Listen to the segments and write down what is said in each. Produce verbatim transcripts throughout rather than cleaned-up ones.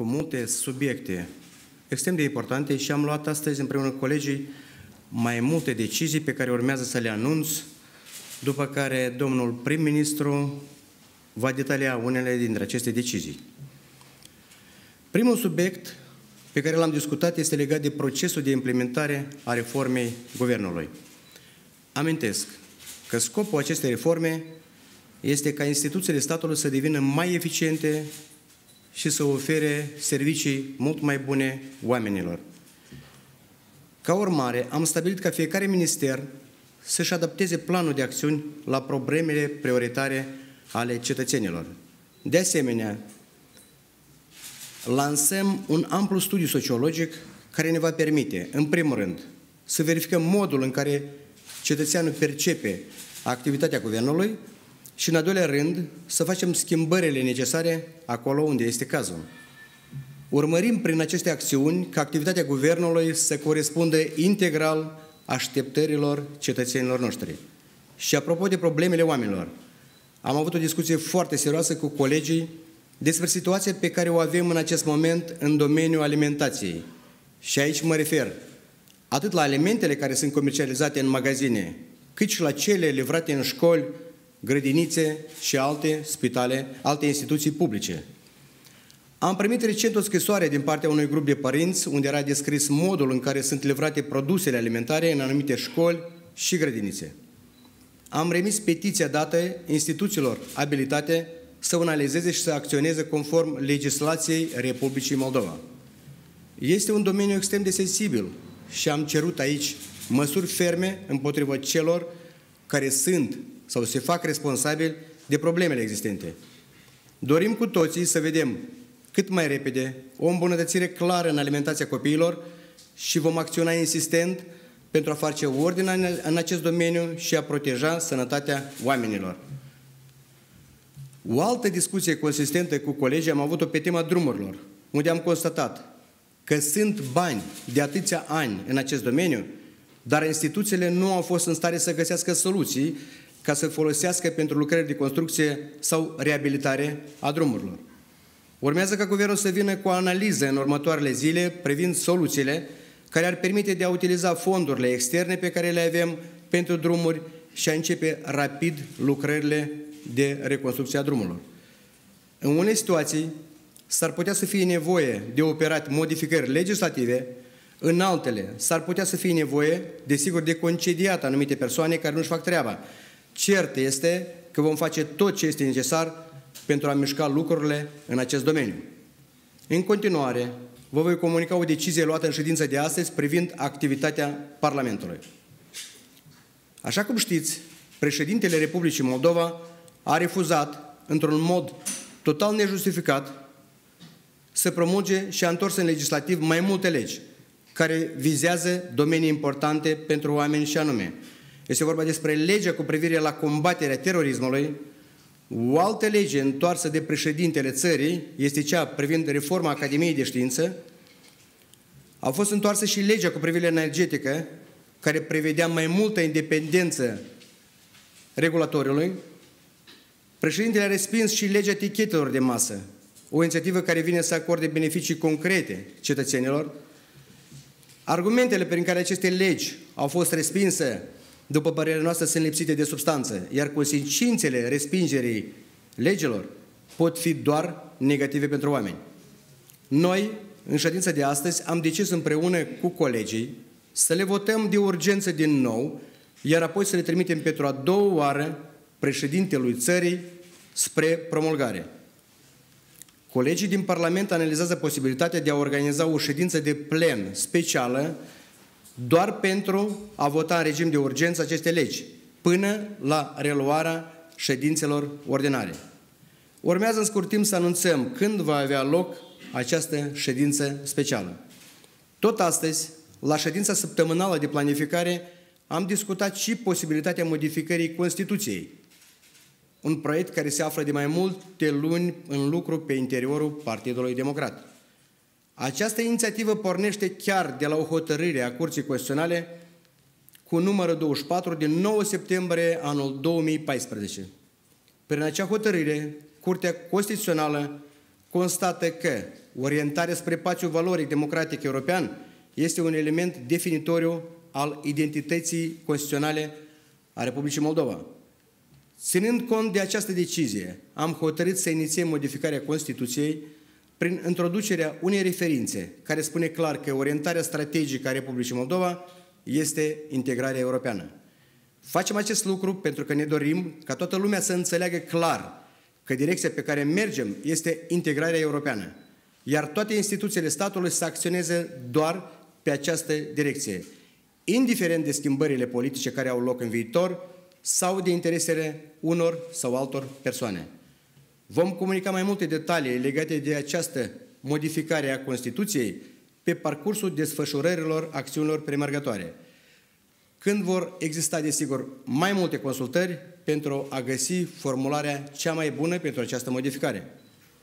cu multe subiecte extrem de importante și am luat astăzi împreună cu colegii mai multe decizii pe care urmează să le anunț, după care domnul prim-ministru va detalia unele dintre aceste decizii. Primul subiect pe care l-am discutat este legat de procesul de implementare a reformei Guvernului. Amintesc că scopul acestei reforme este ca instituțiile statului să devină mai eficiente și să ofere servicii mult mai bune oamenilor. Ca urmare, am stabilit ca fiecare minister să-și adapteze planul de acțiuni la problemele prioritare ale cetățenilor. De asemenea, lansăm un amplu studiu sociologic care ne va permite, în primul rând, să verificăm modul în care cetățeanul percepe activitatea Guvernului și, în al doilea rând, să facem schimbările necesare acolo unde este cazul. Urmărim prin aceste acțiuni ca activitatea Guvernului să corespundă integral așteptărilor cetățenilor noștri. Și apropo de problemele oamenilor, am avut o discuție foarte serioasă cu colegii despre situația pe care o avem în acest moment în domeniul alimentației. Și aici mă refer atât la alimentele care sunt comercializate în magazine, cât și la cele livrate în școli, grădinițe și alte spitale, alte instituții publice. Am primit recent o scrisoare din partea unui grup de părinți unde era descris modul în care sunt livrate produsele alimentare în anumite școli și grădinițe. Am remis petiția dată instituțiilor abilitate să o analizeze și să acționeze conform legislației Republicii Moldova. Este un domeniu extrem de sensibil și am cerut aici măsuri ferme împotriva celor care sunt sau se fac responsabili de problemele existente. Dorim cu toții să vedem cât mai repede o îmbunătățire clară în alimentația copiilor și vom acționa insistent pentru a face ordine în acest domeniu și a proteja sănătatea oamenilor. O altă discuție consistentă cu colegii am avut-o pe tema drumurilor, unde am constatat că sunt bani de atâția ani în acest domeniu, dar instituțiile nu au fost în stare să găsească soluții ca să folosească pentru lucrări de construcție sau reabilitare a drumurilor. Urmează ca Guvernul să vină cu o analiză în următoarele zile privind soluțiile care ar permite de a utiliza fondurile externe pe care le avem pentru drumuri și a începe rapid lucrările de reconstrucție a drumurilor. În unele situații s-ar putea să fie nevoie de operat modificări legislative, în altele s-ar putea să fie nevoie, desigur, de concediat anumite persoane care nu-și fac treaba. Cert este că vom face tot ce este necesar pentru a mișca lucrurile în acest domeniu. În continuare, vă voi comunica o decizie luată în ședința de astăzi privind activitatea Parlamentului. Așa cum știți, președintele Republicii Moldova a refuzat, într-un mod total nejustificat, să promulge și a întors în legislativ mai multe legi care vizează domenii importante pentru oameni și anume. Este vorba despre legea cu privire la combaterea terorismului. O altă lege întoarsă de președintele țării este cea privind reforma Academiei de Știință. A fost întoarsă și legea cu privire energetică, care prevedea mai multă independență regulatorului. Președintele a respins și legea etichetelor de masă, o inițiativă care vine să acorde beneficii concrete cetățenilor. Argumentele prin care aceste legi au fost respinse, după părerea noastră, sunt lipsite de substanță, iar consecințele respingerii legilor pot fi doar negative pentru oameni. Noi, în ședința de astăzi, am decis împreună cu colegii să le votăm de urgență din nou, iar apoi să le trimitem pentru a doua oară președintelui țării spre promulgare. Colegii din Parlament analizează posibilitatea de a organiza o ședință de plen specială doar pentru a vota în regim de urgență aceste legi, până la reluarea ședințelor ordinare. Urmează în scurt timp să anunțăm când va avea loc această ședință specială. Tot astăzi, la ședința săptămânală de planificare, am discutat și posibilitatea modificării Constituției, un proiect care se află de mai multe luni în lucru pe interiorul Partidului Democrat. Această inițiativă pornește chiar de la o hotărâre a Curții Constituționale cu numărul douăzeci și patru din nouă septembrie anul două mii paisprezece. Prin acea hotărâre, Curtea Constituțională constată că orientarea spre spațiul valoric democratic european este un element definitoriu al identității constituționale a Republicii Moldova. Ținând cont de această decizie, am hotărât să inițiem modificarea Constituției prin introducerea unei referințe care spune clar că orientarea strategică a Republicii Moldova este integrarea europeană. Facem acest lucru pentru că ne dorim ca toată lumea să înțeleagă clar că direcția pe care mergem este integrarea europeană, iar toate instituțiile statului să acționeze doar pe această direcție, indiferent de schimbările politice care au loc în viitor sau de interesele unor sau altor persoane. Vom comunica mai multe detalii legate de această modificare a Constituției pe parcursul desfășurărilor acțiunilor premergătoare, când vor exista, desigur, mai multe consultări pentru a găsi formularea cea mai bună pentru această modificare.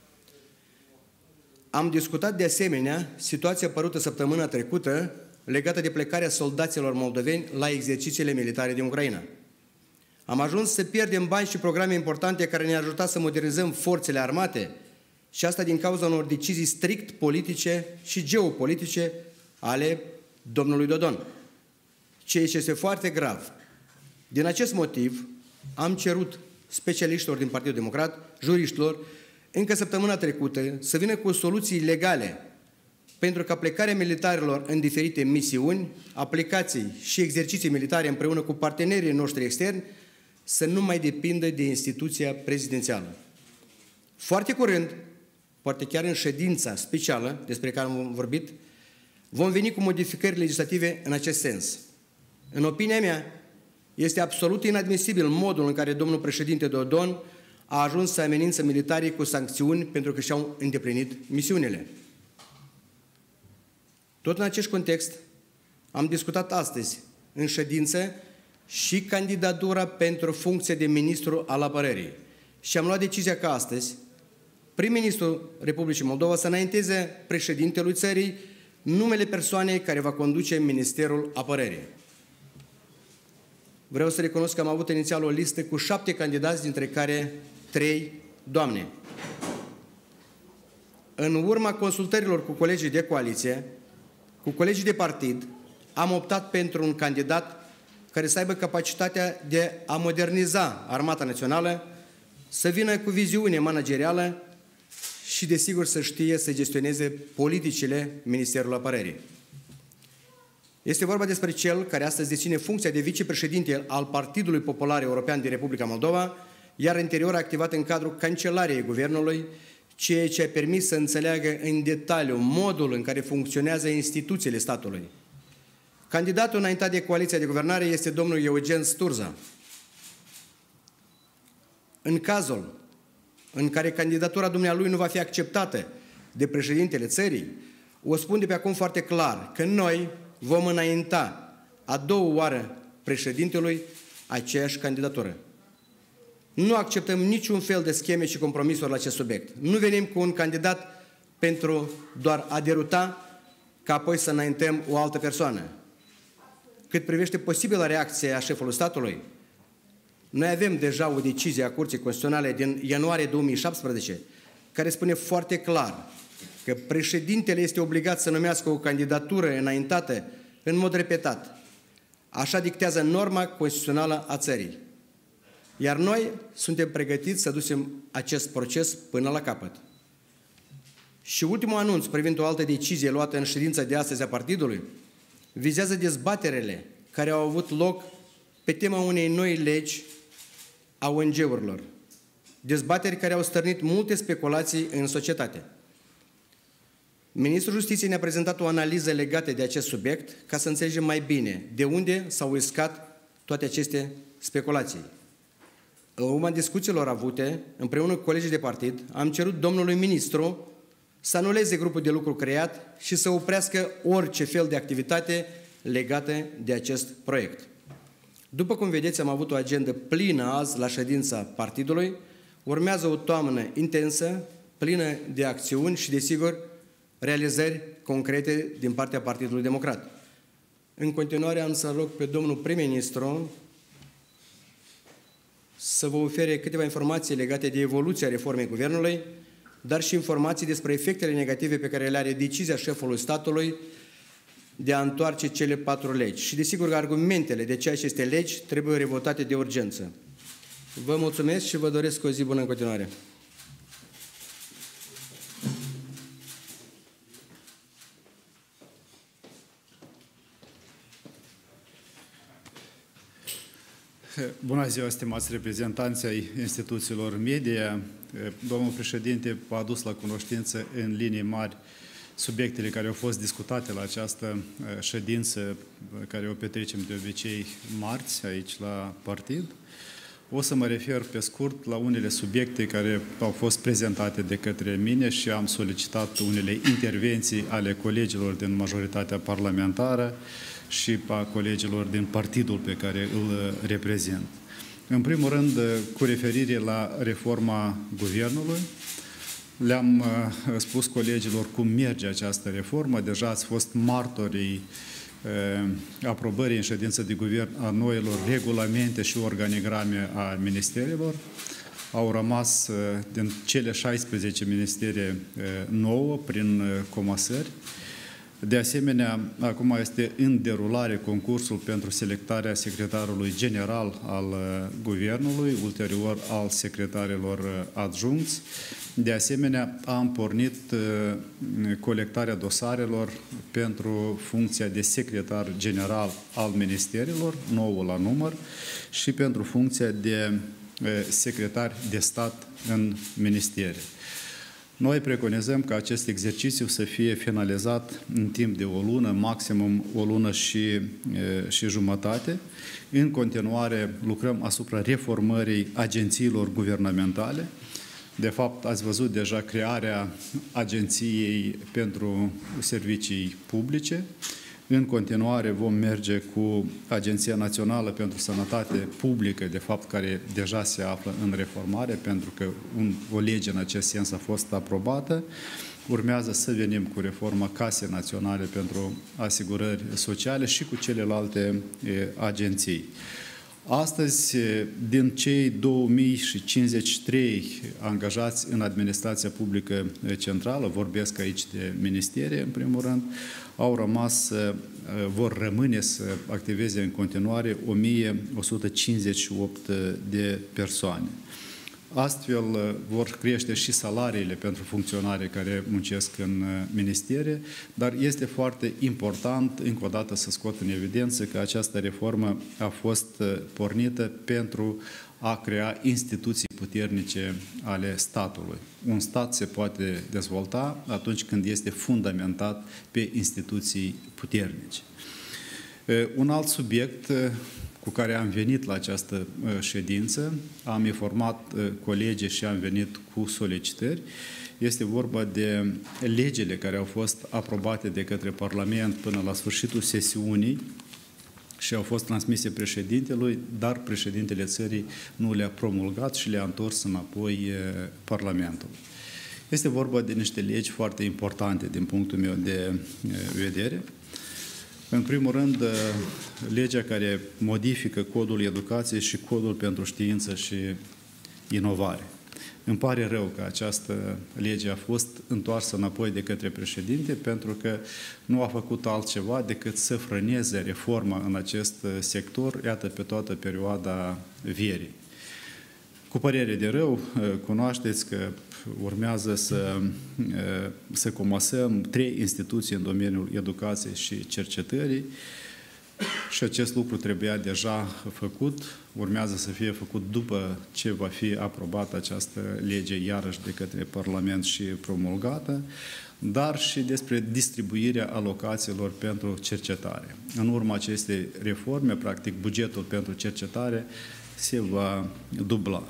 Am discutat de asemenea situația apărută săptămâna trecută legată de plecarea soldaților moldoveni la exercițiile militare din Ucraina. Am ajuns să pierdem bani și programe importante care ne-au ajutat să modernizăm forțele armate și asta din cauza unor decizii strict politice și geopolitice ale domnului Dodon, ceea ce este foarte grav. Din acest motiv, am cerut specialiștilor din Partidul Democrat, juriștilor, încă săptămâna trecută, să vină cu soluții legale pentru ca plecarea militarilor în diferite misiuni, aplicații și exerciții militare împreună cu partenerii noștri externi să nu mai depindă de instituția prezidențială. Foarte curând, poate chiar în ședința specială despre care am vorbit, vom veni cu modificări legislative în acest sens. În opinia mea, este absolut inadmisibil modul în care domnul președinte Dodon a ajuns să amenință militarii cu sancțiuni pentru că și-au îndeplinit misiunile. Tot în acest context, am discutat astăzi, în ședință, și candidatura pentru funcție de ministru al apărării. Și am luat decizia ca astăzi, prim-ministrul Republicii Moldova să înainteze președintelui țării numele persoanei care va conduce Ministerul Apărării. Vreau să recunosc că am avut inițial o listă cu șapte candidați, dintre care trei doamne. În urma consultărilor cu colegii de coaliție, cu colegii de partid, am optat pentru un candidat care să aibă capacitatea de a moderniza Armata Națională, să vină cu viziune managerială și, desigur, să știe să gestioneze politicile Ministerului Apărării. Este vorba despre cel care astăzi deține funcția de vicepreședinte al Partidului Popular European din Republica Moldova, iar anterior a activat în cadrul Cancelariei Guvernului, ceea ce a permis să înțeleagă în detaliu modul în care funcționează instituțiile statului. Candidatul înaintat de coaliția de guvernare este domnul Eugen Sturza. În cazul în care candidatura dumnealui nu va fi acceptată de președintele țării, o spun de pe acum foarte clar că noi vom înainta a doua oară președintelui aceeași candidatură. Nu acceptăm niciun fel de scheme și compromisuri la acest subiect. Nu venim cu un candidat pentru doar a deruta, ca apoi să înaintăm o altă persoană. Cât privește posibilă reacție a șefului statului, noi avem deja o decizie a Curții Constituționale din ianuarie două mii șaptesprezece, care spune foarte clar că președintele este obligat să numească o candidatură înaintată în mod repetat. Așa dictează norma constituțională a țării. Iar noi suntem pregătiți să ducem acest proces până la capăt. Și ultimul anunț privind o altă decizie luată în ședința de astăzi a partidului vizează dezbaterele care au avut loc pe tema unei noi legi a O N G-urilor. Dezbateri care au stârnit multe speculații în societate. Ministrul Justiției ne-a prezentat o analiză legată de acest subiect ca să înțelegem mai bine de unde s-au iscat toate aceste speculații. În urma discuțiilor avute, împreună cu colegii de partid, am cerut domnului ministru să anuleze grupul de lucru creat și să oprească orice fel de activitate legată de acest proiect. După cum vedeți, am avut o agendă plină azi la ședința partidului. Urmează o toamnă intensă, plină de acțiuni și, desigur, realizări concrete din partea Partidului Democrat. În continuare am să rog pe domnul prim-ministru să vă ofere câteva informații legate de evoluția reformei guvernului, dar și informații despre efectele negative pe care le are decizia șefului statului de a întoarce cele patru legi. Și desigur că argumentele de ce aceste legi trebuie revotate de urgență. Vă mulțumesc și vă doresc o zi bună în continuare. Bună ziua, stimați reprezentanți ai instituțiilor media. Domnul președinte a adus la cunoștință în linii mari subiectele care au fost discutate la această ședință care o petrecem de obicei marți aici la partid. O să mă refer pe scurt la unele subiecte care au fost prezentate de către mine și am solicitat unele intervenții ale colegilor din majoritatea parlamentară și a colegilor din partidul pe care îl reprezint. În primul rând, cu referire la reforma guvernului, le-am spus colegilor cum merge această reformă. Deja ați fost martorii aprobării în ședință de guvern a noilor regulamente și organigrame a ministerelor. Au rămas din cele șaisprezece ministere nouă prin comasări. De asemenea, acum este în derulare concursul pentru selectarea secretarului general al guvernului, ulterior al secretarilor adjuncți. De asemenea, am pornit colectarea dosarelor pentru funcția de secretar general al ministerilor, nouă la număr, și pentru funcția de secretar de stat în ministere. Noi preconizăm ca acest exercițiu să fie finalizat în timp de o lună, maximum o lună și, și jumătate. În continuare, lucrăm asupra reformării agențiilor guvernamentale. De fapt, ați văzut deja crearea Agenției pentru Servicii Publice. În continuare vom merge cu Agenția Națională pentru Sănătate Publică, de fapt, care deja se află în reformare, pentru că un, o lege în acest sens a fost aprobată. Urmează să venim cu reforma Casei Naționale pentru Asigurări Sociale și cu celelalte e, agenții. Astăzi, din cei două mii cincizeci și trei angajați în administrația publică centrală, vorbesc aici de ministere, în primul rând, au rămas, vor rămâne să activeze în continuare o mie o sută cincizeci și opt de persoane. Astfel vor crește și salariile pentru funcționarii care muncesc în ministere, dar este foarte important, încă o dată, să scot în evidență că această reformă a fost pornită pentru a crea instituții puternice ale statului. Un stat se poate dezvolta atunci când este fundamentat pe instituții puternice. Un alt subiect cu care am venit la această ședință, am informat colegii și am venit cu solicitări. Este vorba de legile care au fost aprobate de către Parlament până la sfârșitul sesiunii și au fost transmise președintelui, dar președintele țării nu le-a promulgat și le-a întors înapoi Parlamentului. Este vorba de niște legi foarte importante din punctul meu de vedere. În primul rând, legea care modifică Codul Educației și Codul pentru Știință și Inovare. Îmi pare rău că această lege a fost întoarsă înapoi de către președinte, pentru că nu a făcut altceva decât să frâneze reforma în acest sector, iată, pe toată perioada verii. Cu părere de rău, cunoașteți că urmează să, să comasăm trei instituții în domeniul educației și cercetării și acest lucru trebuia deja făcut, urmează să fie făcut după ce va fi aprobată această lege iarăși de către Parlament și promulgată, dar și despre distribuirea alocațiilor pentru cercetare. În urma acestei reforme, practic, bugetul pentru cercetare se va dubla.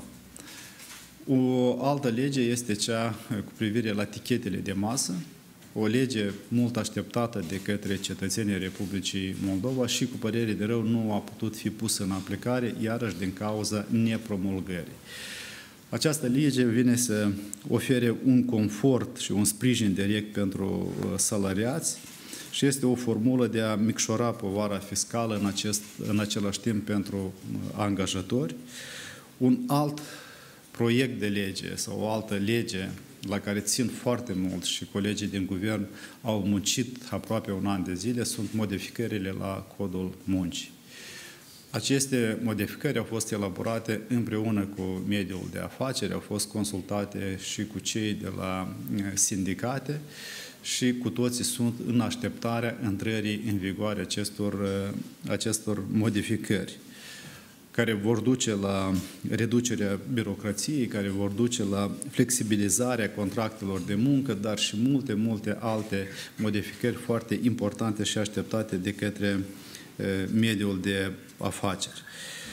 O altă lege este cea cu privire la tichetele de masă, o lege mult așteptată de către cetățenii Republicii Moldova și, cu părere de rău, nu a putut fi pusă în aplicare, iarăși din cauza nepromulgării. Această lege vine să ofere un confort și un sprijin direct pentru salariați și este o formulă de a micșora povara fiscală în, acest, în același timp pentru angajatori. Un alt proiect de lege sau o altă lege la care țin foarte mult și colegii din guvern au muncit aproape un an de zile, sunt modificările la Codul Muncii. Aceste modificări au fost elaborate împreună cu mediul de afaceri, au fost consultate și cu cei de la sindicate și cu toții sunt în așteptarea intrării în vigoare acestor, acestor modificări, care vor duce la reducerea birocrației, care vor duce la flexibilizarea contractelor de muncă, dar și multe, multe alte modificări foarte importante și așteptate de către mediul de afaceri.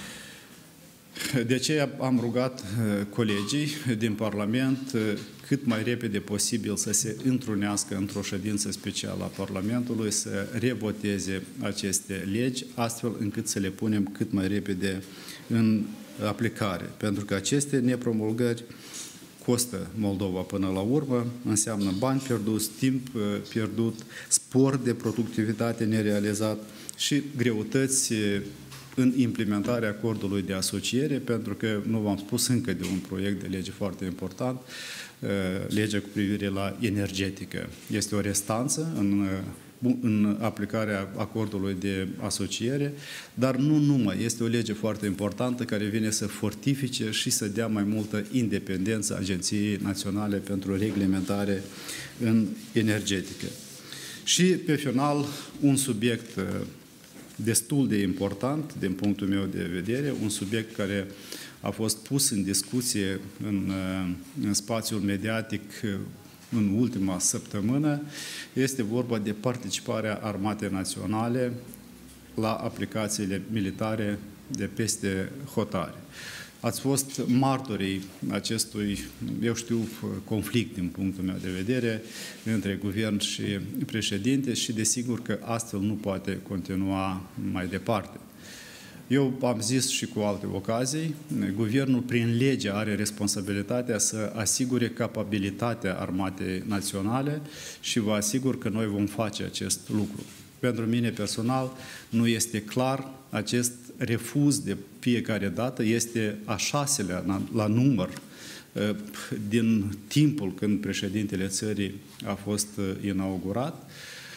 De aceea am rugat colegii din Parlament cât mai repede posibil să se întrunească într-o ședință specială a Parlamentului, să revoteze aceste legi, astfel încât să le punem cât mai repede în aplicare. Pentru că aceste nepromulgări costă Moldova până la urmă, înseamnă bani pierduți, timp pierdut, spor de productivitate nerealizat și greutăți în implementarea acordului de asociere, pentru că nu v-am spus încă de un proiect de lege foarte important, legea cu privire la energetică. Este o restanță în, în aplicarea acordului de asociere, dar nu numai. Este o lege foarte importantă care vine să fortifice și să dea mai multă independență Agenției Naționale pentru Reglementare în Energetică. Și, pe final, un subiect destul de important, din punctul meu de vedere, un subiect care a fost pus în discuție în, în spațiul mediatic în ultima săptămână, este vorba de participarea Armatei Naționale la aplicațiile militare de peste hotare. Ați fost martorii acestui, eu știu, conflict din punctul meu de vedere între guvern și președinte și desigur că astfel nu poate continua mai departe. Eu am zis și cu alte ocazii, guvernul prin lege are responsabilitatea să asigure capabilitatea Armatei Naționale și vă asigur că noi vom face acest lucru. Pentru mine personal nu este clar acest refuz de fiecare dată, este a șaselea la număr din timpul când președintele țării a fost inaugurat.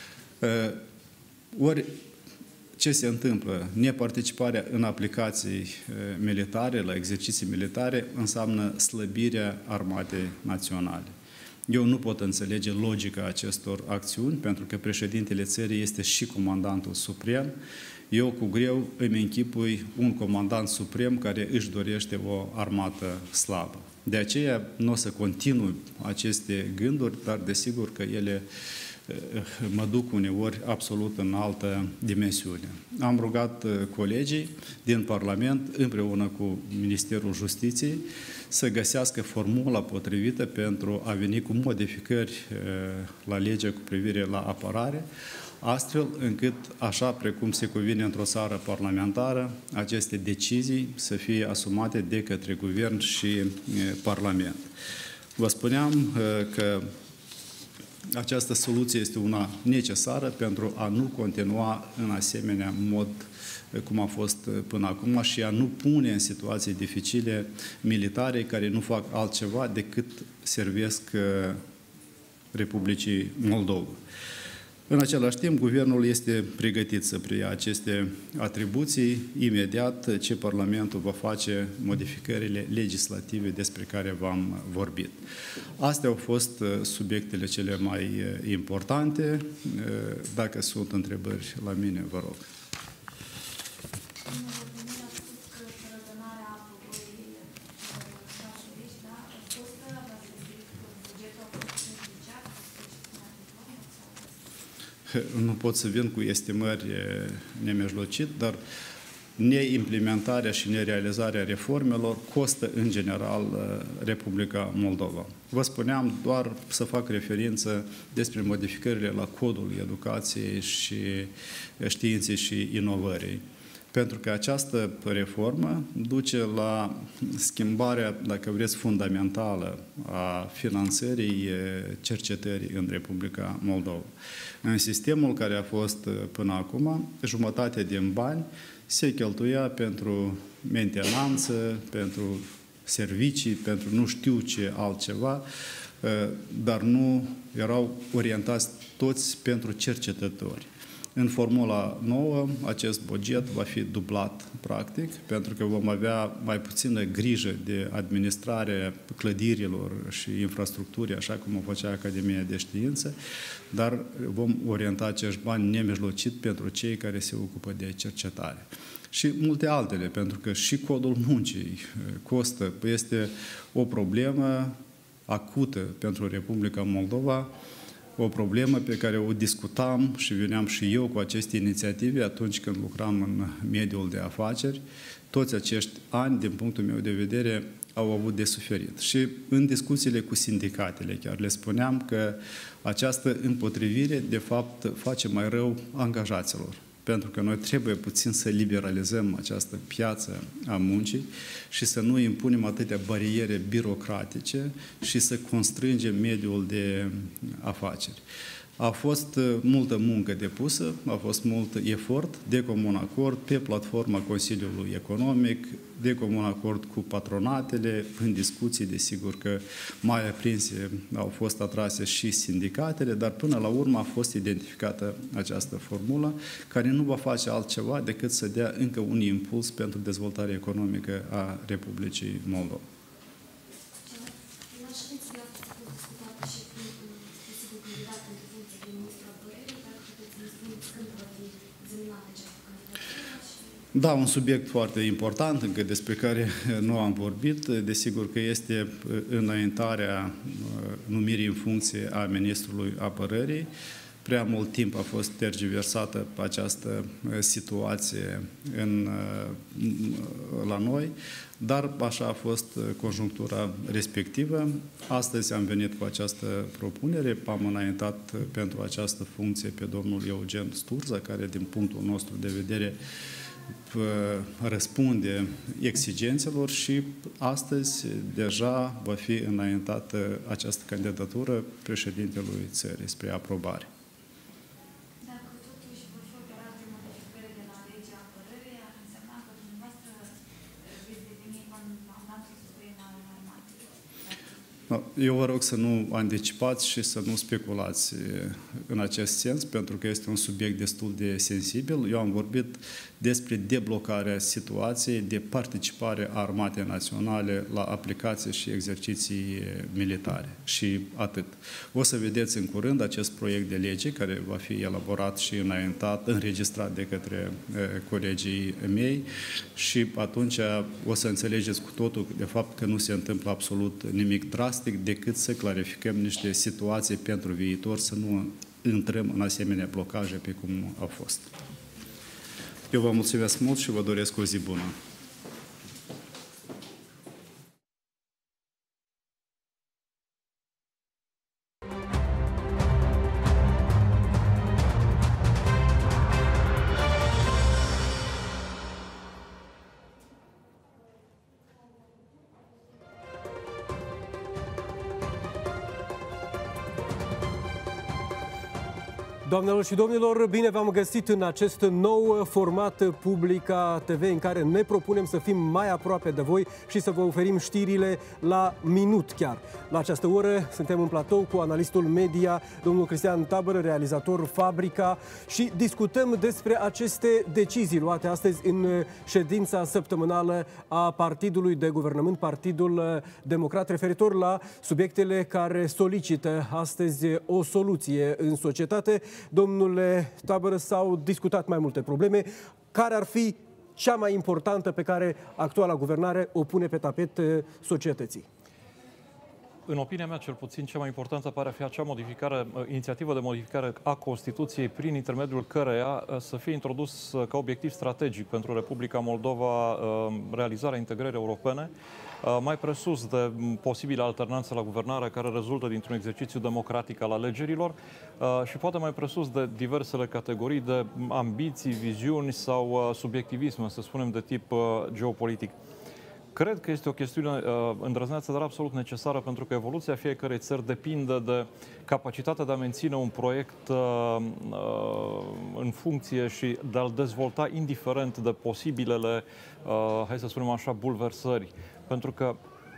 Ori ce se întâmplă? Neparticiparea în aplicații militare, la exerciții militare, înseamnă slăbirea Armatei Naționale. Eu nu pot înțelege logica acestor acțiuni, pentru că președintele țării este și comandantul suprem. Eu cu greu îmi închipui un comandant suprem care își dorește o armată slabă. De aceea nu o să continui aceste gânduri, dar desigur că ele mă duc uneori absolut în altă dimensiune. Am rugat colegii din Parlament, împreună cu Ministerul Justiției, să găsească formula potrivită pentru a veni cu modificări la legea cu privire la apărare, astfel încât, așa precum se cuvine într-o țară parlamentară, aceste decizii să fie asumate de către Guvern și Parlament. Vă spuneam că această soluție este una necesară pentru a nu continua în asemenea mod cum a fost până acum și a nu pune în situații dificile militare care nu fac altceva decât servesc Republicii Moldova. În același timp, guvernul este pregătit să preia aceste atribuții imediat ce Parlamentul va face modificările legislative despre care v-am vorbit. Astea au fost subiectele cele mai importante. Dacă sunt întrebări la mine, vă rog. Nu pot să vin cu estimări nemijlocit, dar neimplementarea și nerealizarea reformelor costă în general Republica Moldova. Vă spuneam doar să fac referință despre modificările la Codul Educației și Științei și Inovării. Pentru că această reformă duce la schimbarea, dacă vreți, fundamentală a finanțării cercetării în Republica Moldova. În sistemul care a fost până acum, jumătate din bani se cheltuia pentru mentenanță, pentru servicii, pentru nu știu ce altceva, dar nu erau orientați toți pentru cercetători. În formula nouă, acest buget va fi dublat, practic, pentru că vom avea mai puțină grijă de administrare clădirilor și infrastructurii, așa cum o făcea Academia de Științe, dar vom orienta acești bani nemijlocit pentru cei care se ocupă de cercetare. Și multe altele, pentru că și codul muncii costă, este o problemă acută pentru Republica Moldova, o problemă pe care o discutam și veneam și eu cu aceste inițiative atunci când lucram în mediul de afaceri. Toți acești ani, din punctul meu de vedere, au avut de suferit. Și în discuțiile cu sindicatele chiar le spuneam că această împotrivire, de fapt, face mai rău angajaților. Pentru că noi trebuie puțin să liberalizăm această piață a muncii și să nu impunem atâtea bariere birocratice și să constrângem mediul de afaceri. A fost multă muncă depusă, a fost mult efort de comun acord pe platforma Consiliului Economic, de comun acord cu patronatele, în discuții, desigur că mai aprinse au fost atrase și sindicatele, dar până la urmă a fost identificată această formulă, care nu va face altceva decât să dea încă un impuls pentru dezvoltarea economică a Republicii Moldova. Da, un subiect foarte important, încă despre care nu am vorbit. Desigur că este înaintarea numirii în funcție a Ministrului Apărării. Prea mult timp a fost tergiversată această situație în, la noi, dar așa a fost conjunctura respectivă. Astăzi am venit cu această propunere, am înaintat pentru această funcție pe domnul Eugen Sturza, care din punctul nostru de vedere răspunde exigențelor și astăzi deja va fi înaintată această candidatură președintelui țării spre aprobare. Dacă totuși vor fi operate modificări de la legea apărării, ar însemna că dumneavoastră veți deveni comandantul suprem al armatei. Eu vă rog să nu anticipați și să nu speculați în acest sens, pentru că este un subiect destul de sensibil. Eu am vorbit despre deblocarea situației de participare a Armatei Naționale la aplicații și exerciții militare. Și atât. O să vedeți în curând acest proiect de lege care va fi elaborat și înaintat, înregistrat de către colegii mei și atunci o să înțelegeți cu totul de fapt că nu se întâmplă absolut nimic drastic decât să clarificăm niște situații pentru viitor, să nu intrăm în asemenea blocaje pe cum au fost. Eu vă mulțumesc mult și vă doresc o zi bună. Doamnelor și domnilor, bine v-am găsit în acest nou format Publica T V în care ne propunem să fim mai aproape de voi și să vă oferim știrile la minut chiar. La această oră suntem în platou cu analistul media, domnul Cristian Tabără, realizator Fabrica și discutăm despre aceste decizii luate astăzi în ședința săptămânală a Partidului de Guvernământ, Partidul Democrat, referitor la subiectele care solicită astăzi o soluție în societate. Domnule Tabără, s-au discutat mai multe probleme. Care ar fi cea mai importantă pe care actuala guvernare o pune pe tapet societății? În opinia mea, cel puțin, cea mai importantă pare a fi acea modificare, inițiativă de modificare a Constituției, prin intermediul căreia să fie introdus ca obiectiv strategic pentru Republica Moldova realizarea integrării europene, mai presus de posibilă alternanță la guvernare care rezultă dintr-un exercițiu democratic al alegerilor și poate mai presus de diversele categorii de ambiții, viziuni sau subiectivism, să spunem, de tip geopolitic. Cred că este o chestiune uh, îndrăzneață, dar absolut necesară, pentru că evoluția fiecărei țări depinde de capacitatea de a menține un proiect uh, uh, în funcție și de a-l dezvolta indiferent de posibilele, uh, hai să spunem așa, bulversări. Pentru că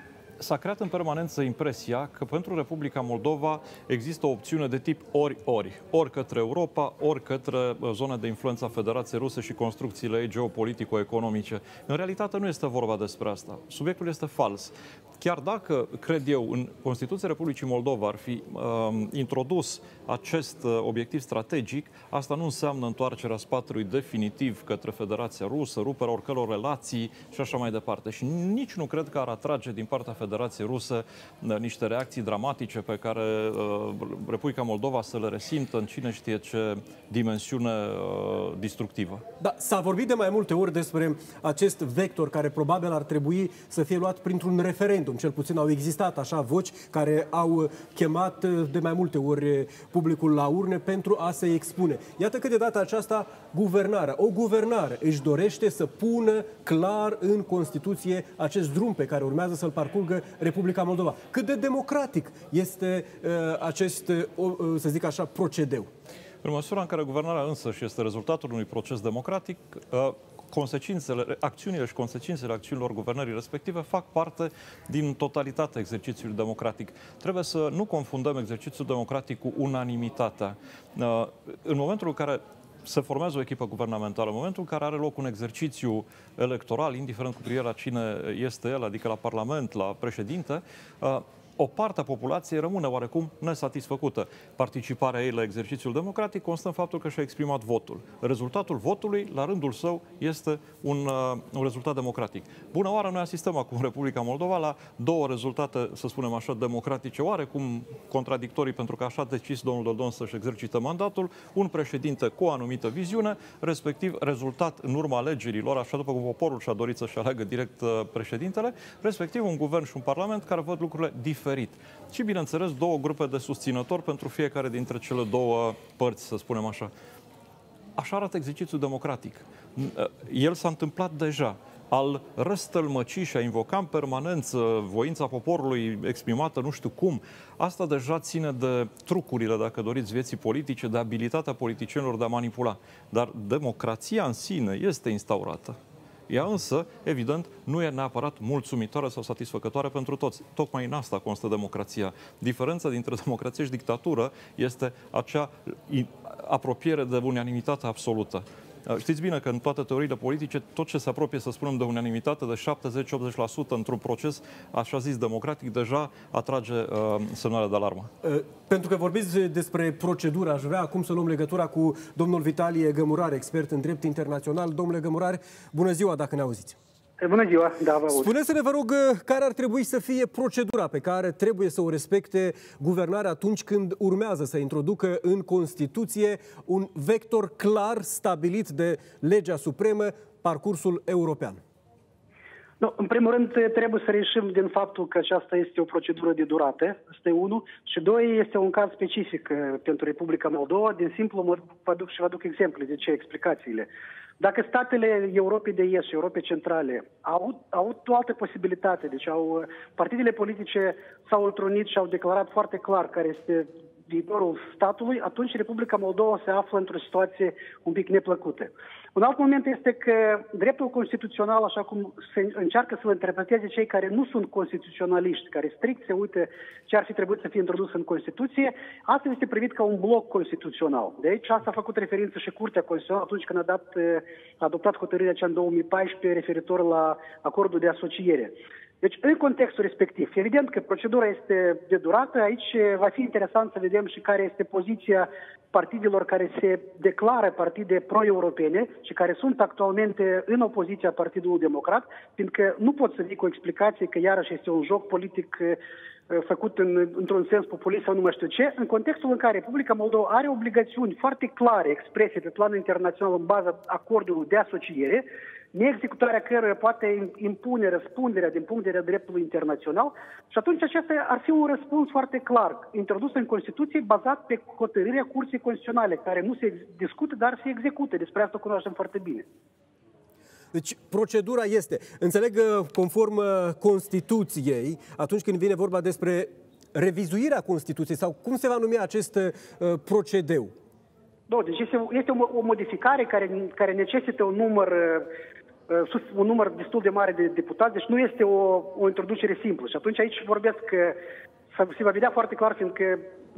s-a creat în permanență impresia că pentru Republica Moldova există o opțiune de tip ori-ori. Ori către Europa, ori către zona de influență a Federației Ruse și construcțiile ei geopolitico-economice. În realitate nu este vorba despre asta. Subiectul este fals. Chiar dacă, cred eu, în Constituția Republicii Moldova ar fi uh, introdus acest uh, obiectiv strategic, asta nu înseamnă întoarcerea spatului definitiv către Federația Rusă, ruperea oricăror relații și așa mai departe. Și nici nu cred că ar atrage din partea Federației Rusă uh, niște reacții dramatice pe care uh, Republica Moldova să le resimtă în cine știe ce dimensiune uh, destructivă. Da, s-a vorbit de mai multe ori despre acest vector care probabil ar trebui să fie luat printr-un referendum. Cel puțin au existat așa voci care au chemat de mai multe ori publicul la urne pentru a se expune. Iată că de data aceasta guvernarea, o guvernare își dorește să pună clar în Constituție acest drum pe care urmează să-l parcurgă Republica Moldova. Cât de democratic este uh, acest, uh, să zic așa, procedeu? În măsura în care guvernarea însăși este rezultatul unui proces democratic, uh, consecințele, acțiunile și consecințele acțiunilor guvernării respective fac parte din totalitatea exercițiului democratic. Trebuie să nu confundăm exercițiul democratic cu unanimitatea. În momentul în care se formează o echipă guvernamentală, în momentul în care are loc un exercițiu electoral, indiferent cu privire la cine este el, adică la Parlament, la președinte, o parte a populației rămâne oarecum nesatisfăcută. Participarea ei la exercițiul democratic constă în faptul că și-a exprimat votul. Rezultatul votului, la rândul său, este un, uh, un rezultat democratic. Bună oară, noi asistăm acum în Republica Moldova la două rezultate, să spunem așa, democratice, oarecum contradictorii, pentru că așa a decis domnul Dodon să-și exercită mandatul, un președinte cu o anumită viziune, respectiv rezultat în urma alegerilor, așa după cum poporul și-a dorit să-și aleagă direct uh, președintele, respectiv un guvern și un parlament care văd lucrurile diferite. Și, bineînțeles, două grupe de susținători pentru fiecare dintre cele două părți, să spunem așa. Așa arată exercițiul democratic. El s-a întâmplat deja. Al răstălmăci și a invoca în permanență voința poporului exprimată nu știu cum, asta deja ține de trucurile, dacă doriți, vieții politice, de abilitatea politicienilor de a manipula. Dar democrația în sine este instaurată. Ea însă, evident, nu e neapărat mulțumitoare sau satisfăcătoare pentru toți. Tocmai în asta constă democrația. Diferența dintre democrație și dictatură este acea apropiere de unanimitate absolută. Știți bine că în toate teoriile politice, tot ce se apropie, să spunem, de unanimitate de șaptezeci-optzeci la sută într-un proces, așa zis, democratic, deja atrage uh, semnale de alarmă. Uh, pentru că vorbiți despre procedură, aș vrea acum să luăm legătura cu domnul Vitalie Gămurare, expert în drept internațional. Domnule Gămurare, bună ziua, dacă ne auziți. Bună ziua, da, vă aud. Spuneți-ne, vă rog, care ar trebui să fie procedura pe care trebuie să o respecte guvernarea atunci când urmează să introducă în Constituție un vector clar stabilit de legea supremă, parcursul european? No, în primul rând, trebuie să reieșim din faptul că aceasta este o procedură de durată, asta e unul, și doi, este un caz specific pentru Republica Moldova. Din simplu, mă vă duc și vă aduc exemple de ce, explicațiile. Dacă statele Europei de Est și Europei Centrale au, au o altă posibilitate, deci au, partidele politice s-au întrunit și au declarat foarte clar care este viitorul statului, atunci Republica Moldova se află într-o situație un pic neplăcută. Un alt moment este că dreptul constituțional, așa cum se încearcă să-l interpreteze cei care nu sunt constituționaliști, care strict se uită ce ar fi trebuit să fie introdus în Constituție, asta este privit ca un bloc constituțional. De aici asta a făcut referință și Curtea Constituțională atunci când a, dat, a adoptat hotărârea cea în două mii paisprezece referitor la acordul de asociere. Deci, în contextul respectiv, evident că procedura este de durată, aici va fi interesant să vedem și care este poziția partidelor care se declară partide pro-europene și care sunt actualmente în opoziția Partidului Democrat, fiindcă nu pot să zic o explicație că iarăși este un joc politic făcut în, într-un sens populist sau nu mai știu ce, în contextul în care Republica Moldova are obligațiuni foarte clare exprese pe plan internațional în baza acordului de asociere, neexecutarea căruia poate impune răspunderea din punct de vedere dreptului internațional, și atunci acesta ar fi un răspuns foarte clar, introdus în Constituție, bazat pe hotărârea Curții Constituționale, care nu se discută, dar se execută. Despre asta o cunoaștem foarte bine. Deci, procedura este, înțeleg, conform Constituției, atunci când vine vorba despre revizuirea Constituției, sau cum se va numi acest uh, procedeu? Da, deci este, este o, o modificare care, care necesită un număr un număr destul de mare de deputați, deci nu este o, o introducere simplă. Și atunci aici vorbesc că se va vedea foarte clar, fiindcă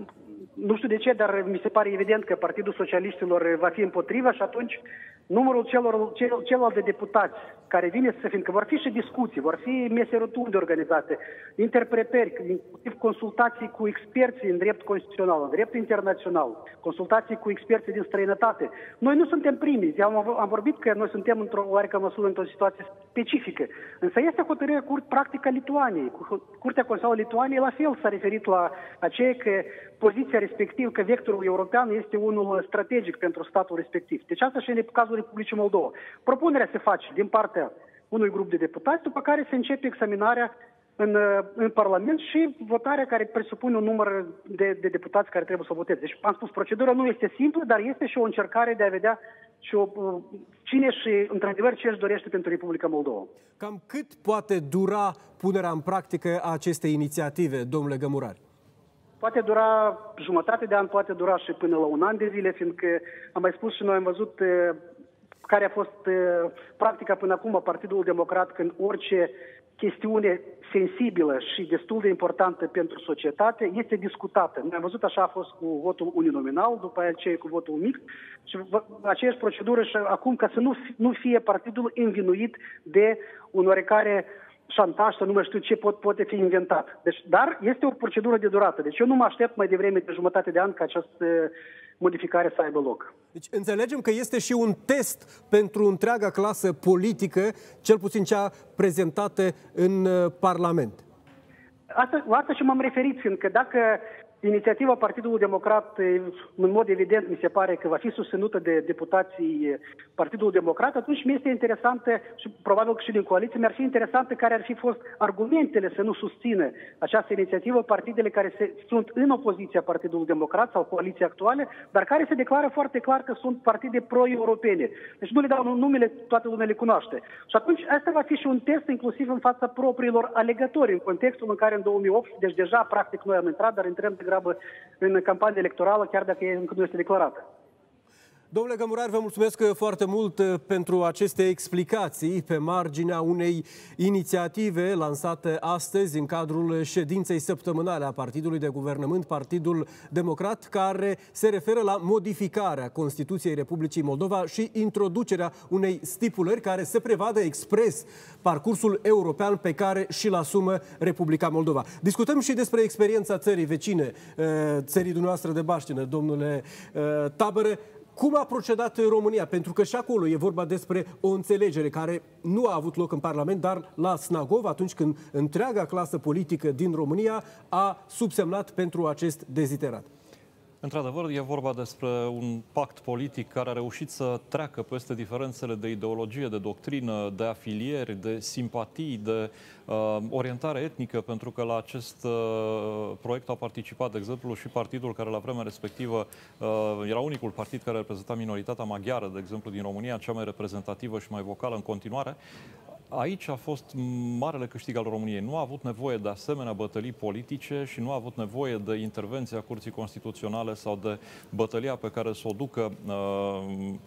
nu știu de ce, dar mi se pare evident că Partidul Socialiștilor va fi împotriva și atunci numărul celor, cel, celor de deputați care vine să, fiindcă vor fi și discuții, vor fi mese rotunde organizate, interpretări, inclusiv consultații cu experții în drept constituțional, în drept internațional, consultații cu experții din străinătate. Noi nu suntem primii. Am, am vorbit că noi suntem într-o oarecare măsură într-o situație specifică. Însă este hotărârea curt practică a Lituaniei. Curtea Constituțională a Lituaniei la fel s-a referit la aceea că poziția respectiv, că vectorul european este unul strategic pentru statul respectiv. Deci asta și în cazul Republicii Moldova. Propunerea se face din partea unui grup de deputați, după care se începe examinarea în, în Parlament și votarea care presupune un număr de, de deputați care trebuie să voteze. Deci, am spus, procedura nu este simplă, dar este și o încercare de a vedea și o, cine și, într-adevăr, ce își dorește pentru Republica Moldova. Cam cât poate dura punerea în practică a acestei inițiative, domnule Gămurari? Poate dura jumătate de an, poate dura și până la un an de zile, fiindcă am mai spus și noi am văzut care a fost practica până acum a Partidului Democrat când orice chestiune sensibilă și destul de importantă pentru societate este discutată. Noi am văzut așa a fost cu votul uninominal, după aceea cu votul mixt și aceeași procedură și acum ca să nu, nu fie partidul învinuit de un oarecare șantaj, să nu mai știu ce pot, poate fi inventat. Deci, dar este o procedură de durată. Deci eu nu mă aștept mai devreme de jumătate de an ca această modificare să aibă loc. Deci înțelegem că este și un test pentru întreaga clasă politică, cel puțin cea prezentată în Parlament. Asta, asta și m-am referit, fiindcă dacă inițiativa Partidului Democrat, în mod evident, mi se pare că va fi susținută de deputații Partidului Democrat, atunci mi este interesantă, și probabil că și din coaliție, mi-ar fi interesantă care ar fi fost argumentele să nu susțină această inițiativă partidele care se, sunt în opoziția Partidului Democrat sau coaliția actuale, dar care se declară foarte clar că sunt partide pro-europene. Deci nu le dau numele, toată lumea le cunoaște. Și atunci asta va fi și un test inclusiv în fața propriilor alegători, în contextul în care în două mii opt, deci deja practic noi am intrat, dar intrăm de în campanie electorală, chiar dacă încă nu este declarată. Domnule Gămurari, vă mulțumesc foarte mult pentru aceste explicații pe marginea unei inițiative lansate astăzi în cadrul ședinței săptămânale a Partidului de Guvernământ, Partidul Democrat, care se referă la modificarea Constituției Republicii Moldova și introducerea unei stipulări care să prevadă expres parcursul european pe care și-l asumă Republica Moldova. Discutăm și despre experiența țării vecine, țării dumneavoastră de baștină, domnule Tabără. Cum a procedat România? Pentru că și acolo e vorba despre o înțelegere care nu a avut loc în Parlament, dar la Snagov, atunci când întreaga clasă politică din România a subsemnat pentru acest deziderat. Într-adevăr, e vorba despre un pact politic care a reușit să treacă peste diferențele de ideologie, de doctrină, de afilieri, de simpatii, de uh, orientare etnică, pentru că la acest uh, proiect au participat, de exemplu, și partidul care la vremea respectivă uh, era unicul partid care reprezenta minoritatea maghiară, de exemplu, din România, cea mai reprezentativă și mai vocală în continuare. Aici a fost marele câștig al României. Nu a avut nevoie de asemenea bătălii politice și nu a avut nevoie de intervenția Curții Constituționale sau de bătălia pe care să o ducă uh,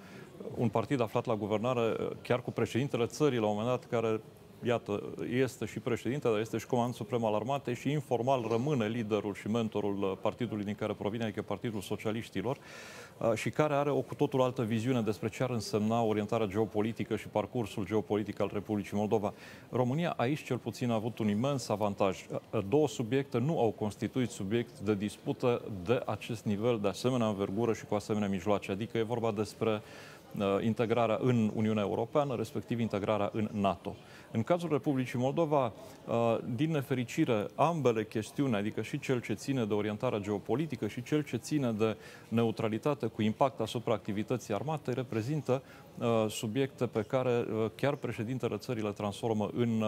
un partid aflat la guvernare, chiar cu președintele țării la un moment dat, care, iată, este și președinte, dar este și comandant suprem al armatei și informal rămâne liderul și mentorul partidului din care provine, adică Partidul Socialiștilor, și care are o cu totul altă viziune despre ce ar însemna orientarea geopolitică și parcursul geopolitic al Republicii Moldova. România aici cel puțin a avut un imens avantaj. Două subiecte nu au constituit subiect de dispută de acest nivel, de asemenea învergură și cu asemenea mijloace. Adică e vorba despre integrarea în Uniunea Europeană, respectiv integrarea în NATO. În cazul Republicii Moldova, din nefericire, ambele chestiuni, adică și cel ce ține de orientarea geopolitică și cel ce ține de neutralitate cu impact asupra activității armatei, reprezintă subiecte pe care chiar președintele țării le transformă în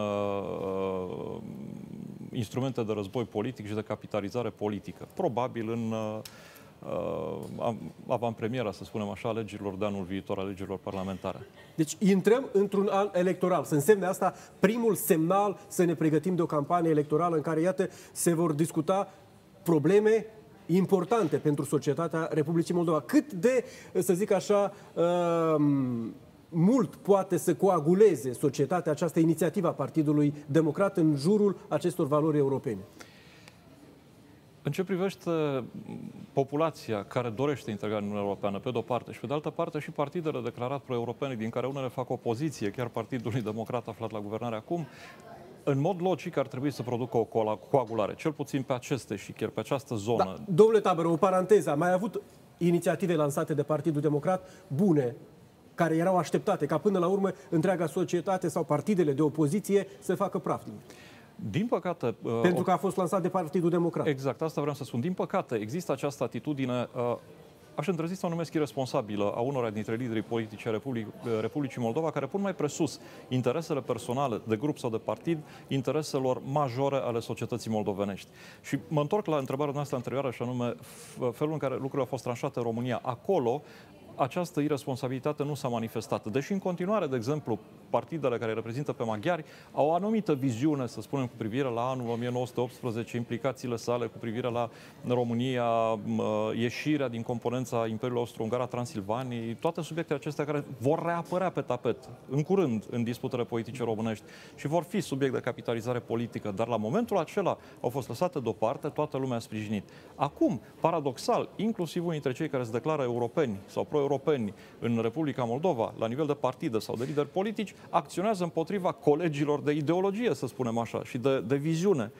instrumente de război politic și de capitalizare politică. Probabil în Uh, avantpremiera, să spunem așa, alegerilor de anul viitor, alegerilor parlamentare. Deci intrăm într-un an electoral. Să însemne asta primul semnal să ne pregătim de o campanie electorală în care, iată, se vor discuta probleme importante pentru societatea Republicii Moldova. Cât de, să zic așa, uh, mult poate să coaguleze societatea această inițiativă a Partidului Democrat în jurul acestor valori europene? În ce privește populația care dorește integrarea în Uniunea Europeană, pe de-o parte, și pe de altă parte și partidele declarat pro-europene, din care unele fac opoziție, chiar Partidului Democrat aflat la guvernare acum, în mod logic ar trebui să producă o coagulare, cel puțin pe aceste și chiar pe această zonă. Da, domnule Tabără, o paranteză. Am mai avut inițiative lansate de Partidul Democrat bune, care erau așteptate ca până la urmă întreaga societate sau partidele de opoziție să facă praf. Din păcate... Pentru că a fost lansat de Partidul Democrat. Exact, asta vreau să spun. Din păcate, există această atitudine, aș îndrăzni să o numesc irresponsabilă, a unora dintre liderii politici ai Republic, Republicii Moldova, care pun mai presus interesele personale de grup sau de partid, intereselor majore ale societății moldovenești. Și mă întorc la întrebarea noastră anterioară, și anume felul în care lucrurile au fost tranșate în România. Acolo, această irresponsabilitate nu s-a manifestat. Deși în continuare, de exemplu, partidele care reprezintă pe maghiari au o anumită viziune, să spunem, cu privire la anul o mie nouă sute optsprezece, implicațiile sale cu privire la România, ieșirea din componența Imperiului Austro-Ungar a Transilvaniei, toate subiectele acestea care vor reapărea pe tapet în curând în disputele politice românești și vor fi subiect de capitalizare politică, dar la momentul acela au fost lăsate deoparte, toată lumea a sprijinit. Acum, paradoxal, inclusiv unii dintre cei care se declară europeni sau pro-europeni în Republica Moldova, la nivel de partide sau de lideri politici, acționează împotriva colegilor de ideologie, să spunem așa, și de, de viziune.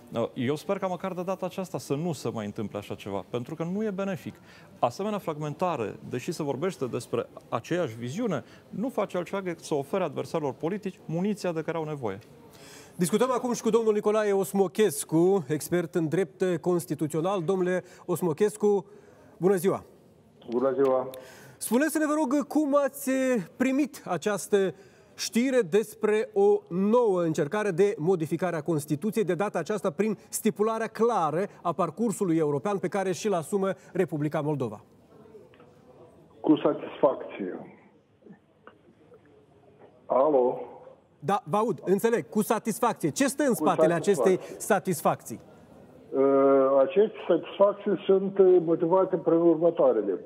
Eu sper ca măcar de data aceasta să nu se mai întâmple așa ceva, pentru că nu e benefic. Asemenea fragmentare, deși se vorbește despre aceeași viziune, nu face altceva decât să ofere adversarilor politici muniția de care au nevoie. Discutăm acum și cu domnul Nicolae Osmochescu, expert în drept constituțional. Domnule Osmochescu, bună ziua! Bună ziua! Spuneți-ne, vă rog, cum ați primit această știre despre o nouă încercare de modificare a Constituției, de data aceasta prin stipularea clară a parcursului european pe care și-l asumă Republica Moldova? Cu satisfacție. Alo? Da, vă aud, înțeleg, cu satisfacție. Ce stă în spatele acestei satisfacții? Uh, aceste satisfacții sunt motivate prin următoarele.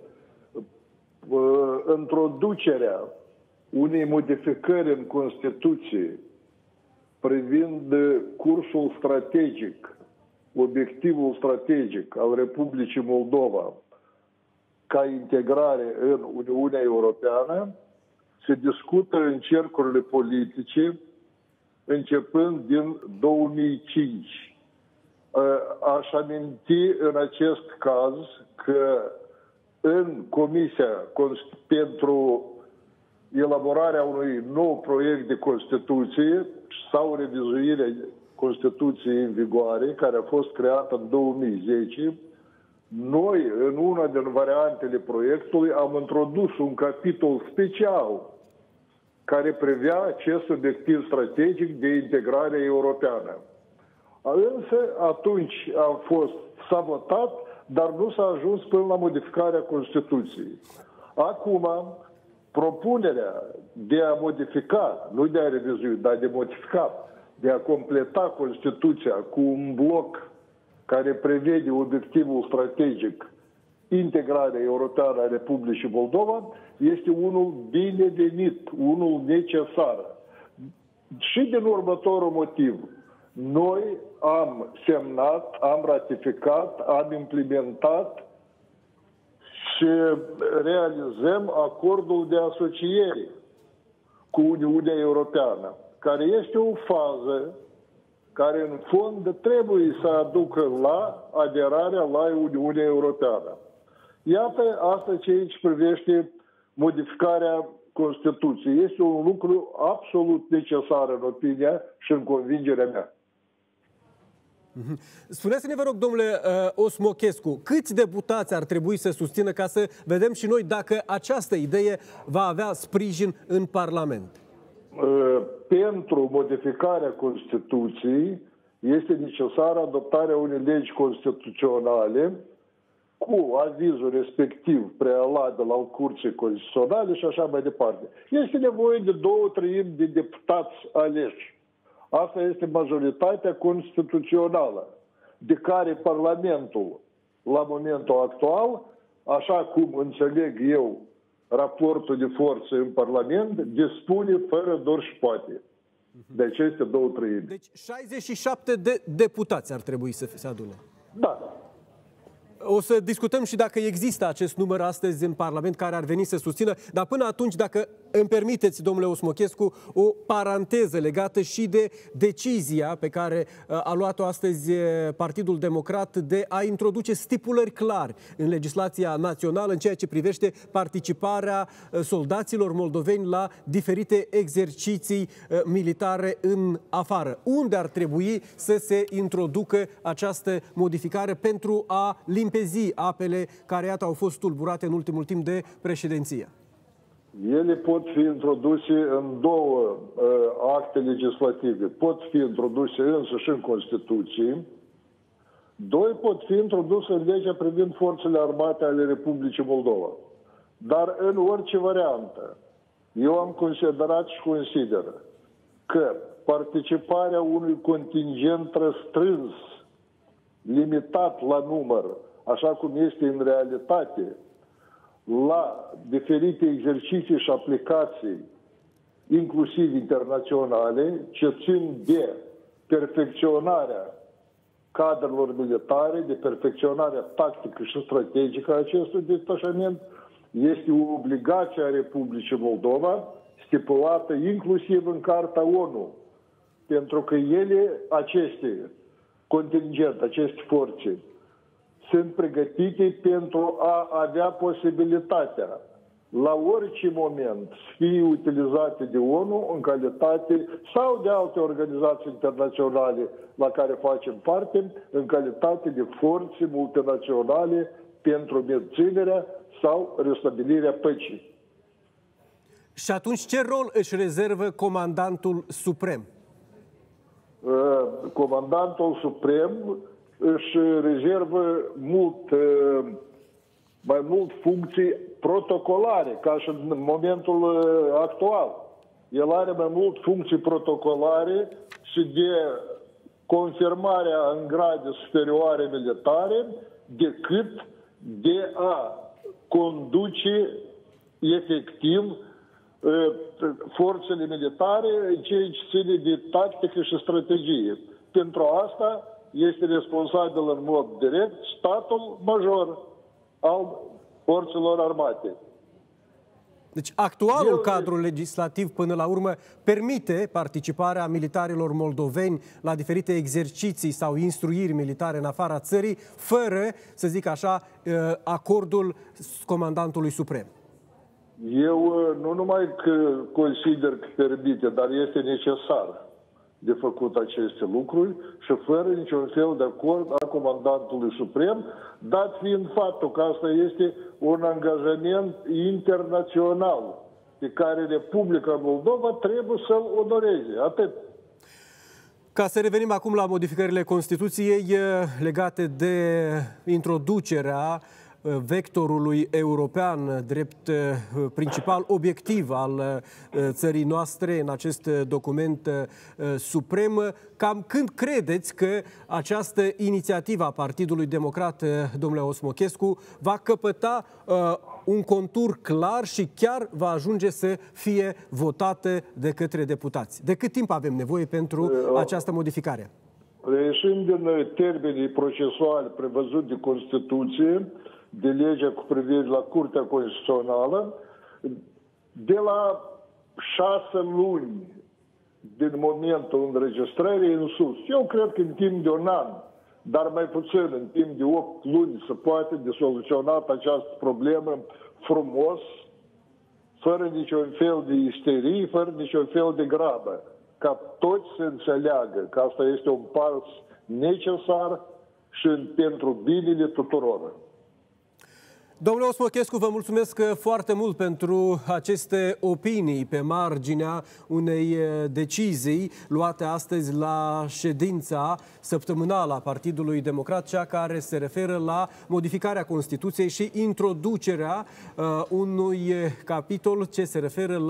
Uh, introducerea unei modificări în Constituție privind cursul strategic, obiectivul strategic al Republicii Moldova ca integrare în Uniunea Europeană se discută în cercurile politice începând din două mii cinci. Aș aminti în acest caz că în Comisia pentru elaborarea unui nou proiect de Constituție sau revizuirea Constituției în vigoare, care a fost creată în două mii zece, noi, în una din variantele proiectului, am introdus un capitol special care privea acest obiectiv strategic de integrare europeană. Însă, atunci a fost sabotat, dar nu s-a ajuns până la modificarea Constituției. Acum, propunerea de a modifica, nu de a revizui, dar de a modifica, de a completa Constituția cu un bloc care prevede obiectivul strategic integrarea europeană a Republicii Moldova, este unul binevenit, unul necesar. Și din următorul motiv, noi am semnat, am ratificat, am implementat și realizăm acordul de asociere cu Uniunea Europeană, care este o fază care în fond trebuie să aducă la aderarea la Uniunea Europeană. Iată, asta ce aici privește modificarea Constituției. Este un lucru absolut necesar în opinia și în convingerea mea. Spuneți-ne, vă rog, domnule uh, Osmochescu, câți deputați ar trebui să susțină ca să vedem și noi dacă această idee va avea sprijin în Parlament? Uh, pentru modificarea Constituției este necesară adoptarea unei legi constituționale cu avizul respectiv prealabil al Curții Constituționale și așa mai departe. Este nevoie de două treimi de deputați aleși. Asta este majoritatea constituțională, de care Parlamentul, la momentul actual, așa cum înțeleg eu raportul de forță în Parlament, dispune fără dor și poate de aceste două treimi. Deci șaizeci și șapte de deputați ar trebui să se adune. Da. O să discutăm și dacă există acest număr astăzi în Parlament care ar veni să susțină, dar până atunci, dacă îmi permiteți, domnule Osmochescu, o paranteză legată și de decizia pe care a luat-o astăzi Partidul Democrat de a introduce stipulări clare în legislația națională în ceea ce privește participarea soldaților moldoveni la diferite exerciții militare în afară. Unde ar trebui să se introducă această modificare pentru a limpezi apele care, iată, au fost tulburate în ultimul timp de președinție? Ele pot fi introduse în două uh, acte legislative. Pot fi introduse însăși în Constituție. Doi, pot fi introduse în legea privind forțele armate ale Republicii Moldova. Dar în orice variantă, eu am considerat și consider că participarea unui contingent restrâns, limitat la număr, așa cum este în realitate, la diferite exerciții și aplicații, inclusiv internaționale, ce țin de perfecționarea cadrelor militare, de perfecționarea tactică și strategică a acestui detașament, este o obligație a Republicii Moldova, stipulată inclusiv în Carta ONU, pentru că ele, aceste contingente, aceste forțe, sunt pregătite pentru a avea posibilitatea la orice moment să fie utilizate de ONU în calitate sau de alte organizații internaționale la care facem parte, în calitate de forțe multinaționale pentru menținerea sau restabilirea păcii. Și atunci ce rol își rezervă Comandantul Suprem? Comandantul Suprem își rezervă mult, mai mult funcții protocolare, ca și în momentul actual. El are mai mult funcții protocolare și de confirmarea în grade superioare militare decât de a conduce efectiv forțele militare în ceea ce ține de tactică și strategie. Pentru asta este responsabil în mod direct statul major al forțelor armate. Deci actualul Eu... cadru legislativ până la urmă permite participarea militarilor moldoveni la diferite exerciții sau instruiri militare în afara țării, fără, să zic așa, acordul Comandantului Suprem. Eu nu numai că consider că permite, dar este necesar de făcut aceste lucruri și fără niciun fel de acord a Comandantului Suprem, dat fiind faptul că asta este un angajament internațional pe care Republica Moldova trebuie să-l onoreze. Atât. Ca să revenim acum la modificările Constituției legate de introducerea vectorului european drept principal obiectiv al țării noastre în acest document suprem. Cam când credeți că această inițiativă a Partidului Democrat, domnule Osmochescu, va căpăta un contur clar și chiar va ajunge să fie votată de către deputați? De cât timp avem nevoie pentru această modificare? Reieșind din termenii procesuali prevăzut de Constituție, de legea cu privire la Curtea Constituțională, de la șase luni din momentul înregistrării în sus. Eu cred că în timp de un an, dar mai puțin, în timp de opt luni, se poate de soluționat această problemă frumos, fără niciun fel de isterie, fără niciun fel de grabă, ca toți să înțeleagă că asta este un pas necesar și pentru binele tuturor. Domnule Osmochescu, vă mulțumesc foarte mult pentru aceste opinii pe marginea unei decizii luate astăzi la ședința săptămânală a Partidului Democrat, cea care se referă la modificarea Constituției și introducerea uh, unui capitol ce se referă la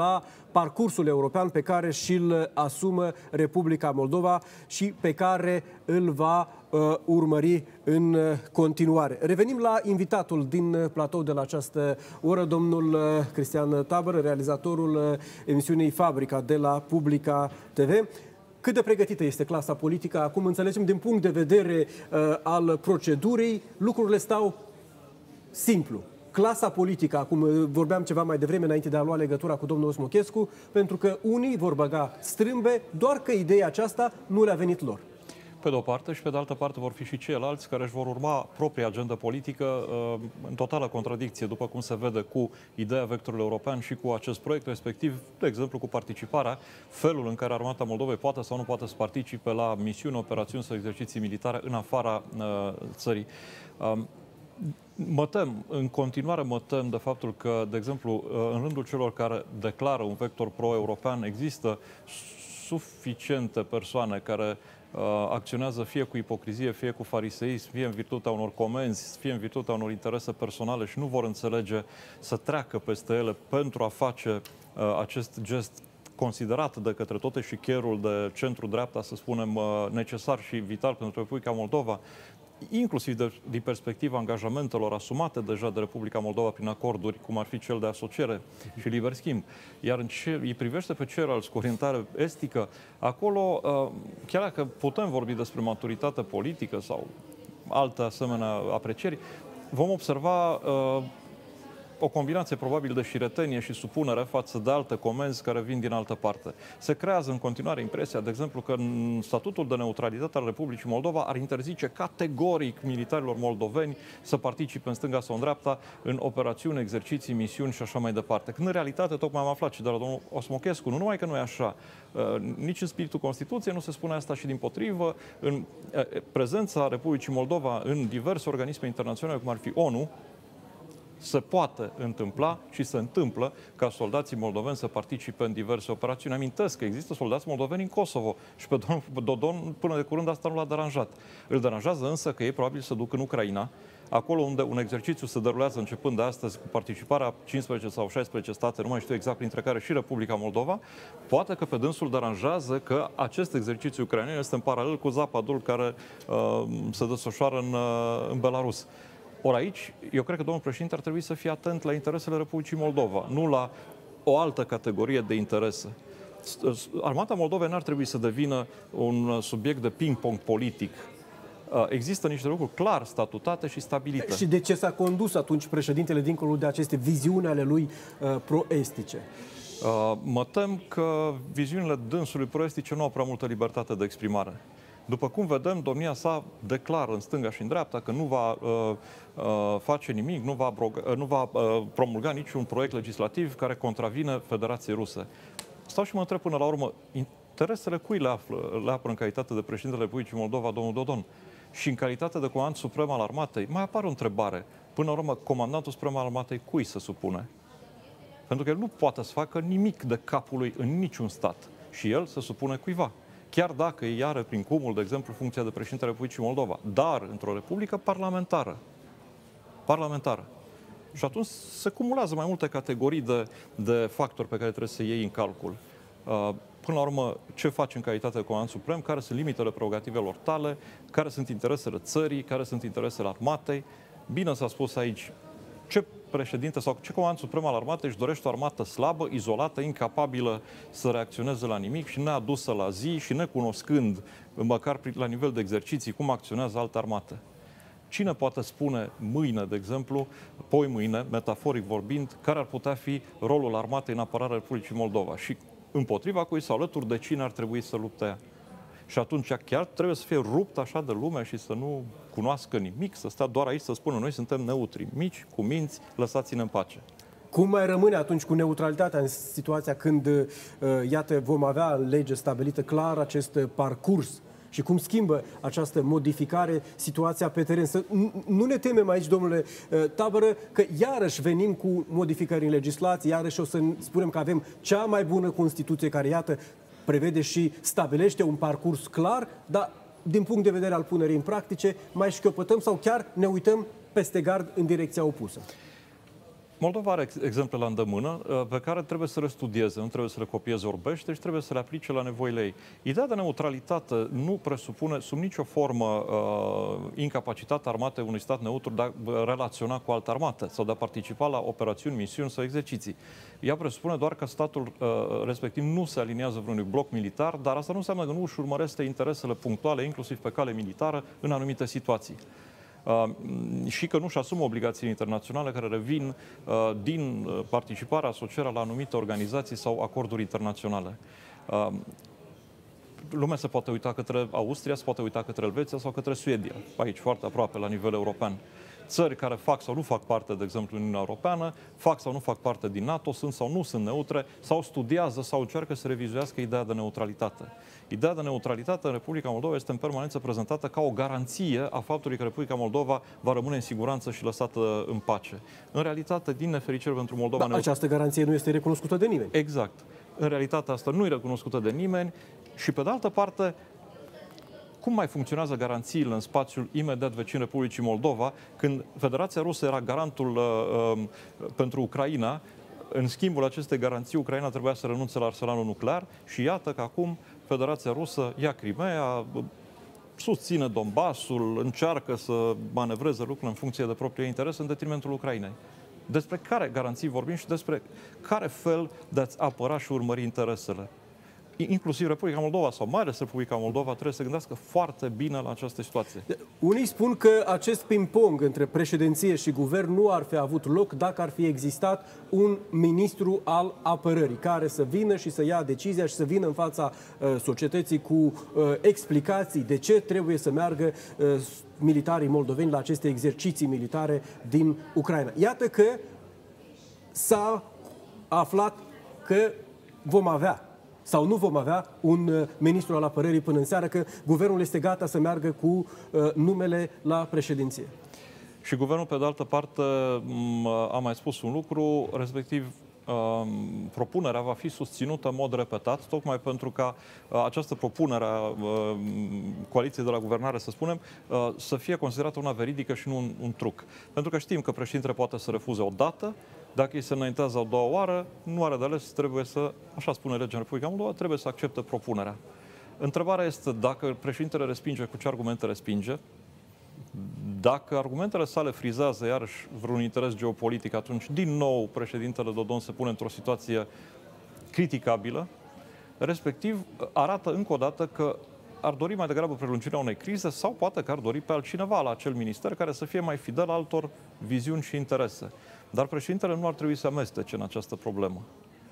parcursul european pe care și-l asumă Republica Moldova și pe care îl va uh, urmări în continuare. Revenim la invitatul din platou de la această oră, domnul Cristian Tabără, realizatorul emisiunii Fabrica de la Publica T V. Cât de pregătită este clasa politică? Acum înțelegem, din punct de vedere uh, al procedurii, lucrurile stau simplu. Clasa politică, acum vorbeam ceva mai devreme înainte de a lua legătura cu domnul Osmochescu, pentru că unii vor băga strâmbe, doar că ideea aceasta nu le-a venit lor. Pe de o parte și pe de altă parte vor fi și ceilalți care își vor urma propria agendă politică în totală contradicție, după cum se vede cu ideea vectorului european și cu acest proiect, respectiv, de exemplu, cu participarea, felul în care Armata Moldovei poate sau nu poate să participe la misiuni, operațiuni sau exerciții militare în afara uh, țării. Um, Mă tem, în continuare mă tem de faptul că, de exemplu, în rândul celor care declară un vector pro-european, există suficiente persoane care uh, acționează fie cu ipocrizie, fie cu fariseism, fie în virtutea unor comenzi, fie în virtutea unor interese personale și nu vor înțelege să treacă peste ele pentru a face uh, acest gest considerat de către toate și chiarul de centru-dreapta, să spunem, uh, necesar și vital pentru Republica Moldova, inclusiv de, din perspectiva angajamentelor asumate deja de Republica Moldova prin acorduri, cum ar fi cel de asociere și liber schimb. Iar în ce îi privește pe ceilalți cu orientare estică, acolo, chiar dacă putem vorbi despre maturitate politică sau alte asemenea aprecieri, vom observa o combinație probabil de șiretenie și supunere față de alte comenzi care vin din altă parte. Se creează în continuare impresia, de exemplu, că în statutul de neutralitate al Republicii Moldova ar interzice categoric militarilor moldoveni să participe în stânga sau în dreapta în operațiuni, exerciții, misiuni și așa mai departe. Când în realitate, tocmai am aflat și de la domnul Osmochescu, nu numai că nu e așa, nici în spiritul Constituției nu se spune asta și dimpotrivă, în prezența Republicii Moldova în diverse organisme internaționale, cum ar fi ONU, se poate întâmpla și se întâmplă ca soldații moldoveni să participe în diverse operațiuni. Amintesc că există soldați moldoveni în Kosovo și pe domnul Dodon până de curând asta nu l-a deranjat. Îl deranjează însă că ei probabil se duc în Ucraina, acolo unde un exercițiu se derulează începând de astăzi cu participarea cincisprezece sau șaisprezece state, nu mai știu exact, printre care și Republica Moldova, poate că pe dânsul deranjează că acest exercițiu ucrainean este în paralel cu Zapadul care uh, se desfășoară în, uh, în Belarus. Ori aici, eu cred că domnul președinte ar trebui să fie atent la interesele Republicii Moldova, nu la o altă categorie de interese. Armata Moldovei n-ar trebui să devină un subiect de ping-pong politic. Există niște lucruri clar statutate și stabilite. Și de ce s-a condus atunci președintele dincolo de aceste viziuni ale lui uh, pro-estice? Uh, mă tem că viziunile dânsului pro-estice nu au prea multă libertate de exprimare. După cum vedem, domnia sa declară în stânga și în dreapta că nu va uh, uh, face nimic, nu va, abroga, uh, nu va uh, promulga niciun proiect legislativ care contravine Federației Ruse. Stau și mă întreb până la urmă, interesele cui le află, le apără în calitate de președintele Republicii Moldova, domnul Dodon? Și în calitate de comandant suprem al armatei, mai apare o întrebare. Până la urmă, comandantul suprem al armatei cui se supune? Pentru că el nu poate să facă nimic de capul lui în niciun stat. Și el se supune cuiva. Chiar dacă îi are prin cumul, de exemplu, funcția de președinte al Republicii Moldova, dar într-o republică parlamentară. Parlamentară. Și atunci se cumulează mai multe categorii de, de factori pe care trebuie să iei în calcul. Până la urmă, ce faci în calitate de comandant suprem, care sunt limitele prerogativelor tale, care sunt interesele țării, care sunt interesele armatei. Bine s-a spus aici, ce președinte sau ce comandant suprem al armatei își dorește o armată slabă, izolată, incapabilă să reacționeze la nimic și neadusă la zi și necunoscând, măcar la nivel de exerciții, cum acționează alte armate. Cine poate spune mâine, de exemplu, poi mâine, metaforic vorbind, care ar putea fi rolul armatei în apărarea Republicii Moldova și împotriva cui sau alături de cine ar trebui să lupte ea? Și atunci chiar trebuie să fie rupt așa de lume și să nu cunoască nimic, să stea doar aici să spună noi suntem neutri, mici, cu minți, lăsați-ne în pace. Cum mai rămâne atunci cu neutralitatea în situația când, iată, vom avea în lege stabilită clar acest parcurs? Și cum schimbă această modificare situația pe teren? Să nu ne temem aici, domnule Tabără, că iarăși venim cu modificări în legislație, iarăși o să spunem că avem cea mai bună Constituție care, iată, prevede și stabilește un parcurs clar, dar din punct de vedere al punerii în practice mai șchiopătăm sau chiar ne uităm peste gard în direcția opusă. Moldova are exemple la îndemână pe care trebuie să le studieze, nu trebuie să le copieze orbește și trebuie să le aplice la nevoile ei. Ideea de neutralitate nu presupune sub nicio formă uh, incapacitatea armatei unui stat neutru de a relaționa cu altă armată sau de a participa la operațiuni, misiuni sau exerciții. Ea presupune doar că statul uh, respectiv nu se aliniază vreunui bloc militar, dar asta nu înseamnă că nu își urmărește interesele punctuale, inclusiv pe cale militară, în anumite situații. Uh, și că nu-și asumă obligații internaționale care revin uh, din participarea, asocierea la anumite organizații sau acorduri internaționale. Uh, lumea se poate uita către Austria, se poate uita către Elveția sau către Suedia, aici foarte aproape, la nivel european. Țări care fac sau nu fac parte, de exemplu, în Uniunea Europeană, fac sau nu fac parte din NATO, sunt sau nu sunt neutre, sau studiază sau încearcă să revizuiască ideea de neutralitate. Ideea de neutralitate în Republica Moldova este în permanență prezentată ca o garanție a faptului că Republica Moldova va rămâne în siguranță și lăsată în pace. În realitate, din nefericire pentru Moldova... Da, această garanție nu este recunoscută de nimeni. Exact. În realitate, asta nu e recunoscută de nimeni și, pe de altă parte, cum mai funcționează garanțiile în spațiul imediat vecin Republicii Moldova, când Federația Rusă era garantul uh, uh, pentru Ucraina? În schimbul acestei garanții, Ucraina trebuia să renunțe la arsenalul nuclear și iată că acum Federația Rusă ia Crimea, susține Donbassul, încearcă să manevreze lucrurile în funcție de propriul interes în detrimentul Ucrainei. Despre care garanții vorbim și despre care fel de a-ți apăra și urmări interesele? Inclusiv Republica Moldova sau mai ales Republica Moldova trebuie să gândească foarte bine la această situație. Unii spun că acest ping-pong între președinție și guvern nu ar fi avut loc dacă ar fi existat un ministru al apărării care să vină și să ia decizia și să vină în fața uh, societății cu uh, explicații de ce trebuie să meargă uh, militarii moldoveni la aceste exerciții militare din Ucraina. Iată că s-a aflat că vom avea sau nu vom avea un uh, ministru al apărării până în seară, că guvernul este gata să meargă cu uh, numele la președinție. Și guvernul, pe de altă parte, a mai spus un lucru, respectiv uh, propunerea va fi susținută în mod repetat, tocmai pentru ca uh, această propunere a uh, coaliției de la guvernare, să spunem, uh, să fie considerată una veridică și nu un, un truc. Pentru că știm că președintele poate să refuze o dată. Dacă îi se înaintează a doua oară, nu are de ales, trebuie să, așa spune legea în Republica Moldova, trebuie să accepte propunerea. Întrebarea este dacă președintele respinge, cu ce argumente respinge. Dacă argumentele sale frizează iarăși vreun interes geopolitic, atunci din nou președintele Dodon se pune într-o situație criticabilă, respectiv arată încă o dată că ar dori mai degrabă prelungirea unei crize sau poate că ar dori pe altcineva la acel minister care să fie mai fidel altor viziuni și interese. Dar președintele nu ar trebui să amestece în această problemă.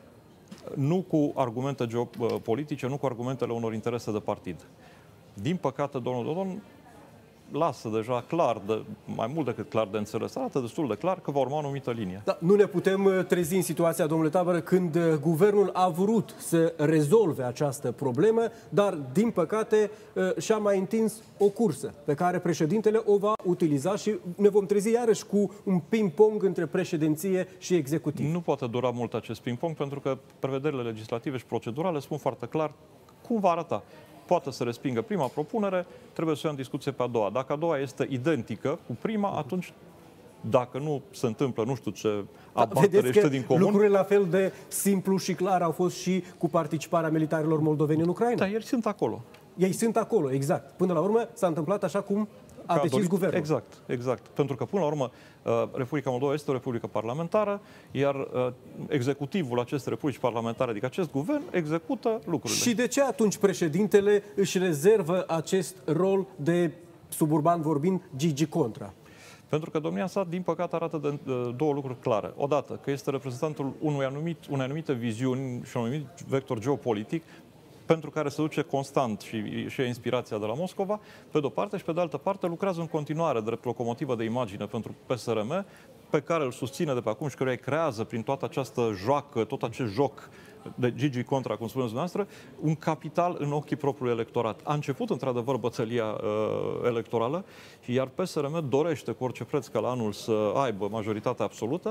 Nu cu argumente geopolitice, nu cu argumentele unor interese de partid. Din păcate, domnul Dodon lasă deja clar, de, mai mult decât clar de înțeles, arată destul de clar că va urma o anumită linie. Da, nu ne putem trezi în situația, domnule Tabără, când guvernul a vrut să rezolve această problemă, dar, din păcate, și-a mai întins o cursă pe care președintele o va utiliza și ne vom trezi iarăși cu un ping-pong între președinție și executiv. Nu poate dura mult acest ping-pong, pentru că prevederile legislative și procedurale spun foarte clar cum va arăta. Poate să respingă prima propunere, trebuie să o ia în discuție pe a doua. Dacă a doua este identică cu prima, atunci, dacă nu se întâmplă, nu știu ce abatere este din comun... lucrurile la fel de simplu și clar au fost și cu participarea militarilor moldoveni în Ucraina. Da, ei sunt acolo. Ei sunt acolo, exact. Până la urmă s-a întâmplat așa cum a decis dorit, guvernul. Exact, exact. Pentru că, până la urmă, Republica Moldova este o republică parlamentară, iar executivul acestei republici parlamentare, adică acest guvern, execută lucrurile. Și de ce atunci președintele își rezervă acest rol de, suburban vorbind, Gigi Contra? Pentru că domnia sa, din păcate, arată de două lucruri clare. Odată, că este reprezentantul unui anumit, unei anumite viziuni și un anumit vector geopolitic, pentru care se duce constant și, și e inspirația de la Moscova, pe de-o parte, și pe de altă parte lucrează în continuare drept locomotivă de imagine pentru P S R M, pe care îl susține de pe acum și care îi creează prin toată această joacă, tot acest joc de Gigi Contra, cum spuneți dumneavoastră, un capital în ochii propriului electorat. A început, într-adevăr, bătălia uh, electorală, iar P S R M dorește cu orice preț ca la anul să aibă majoritatea absolută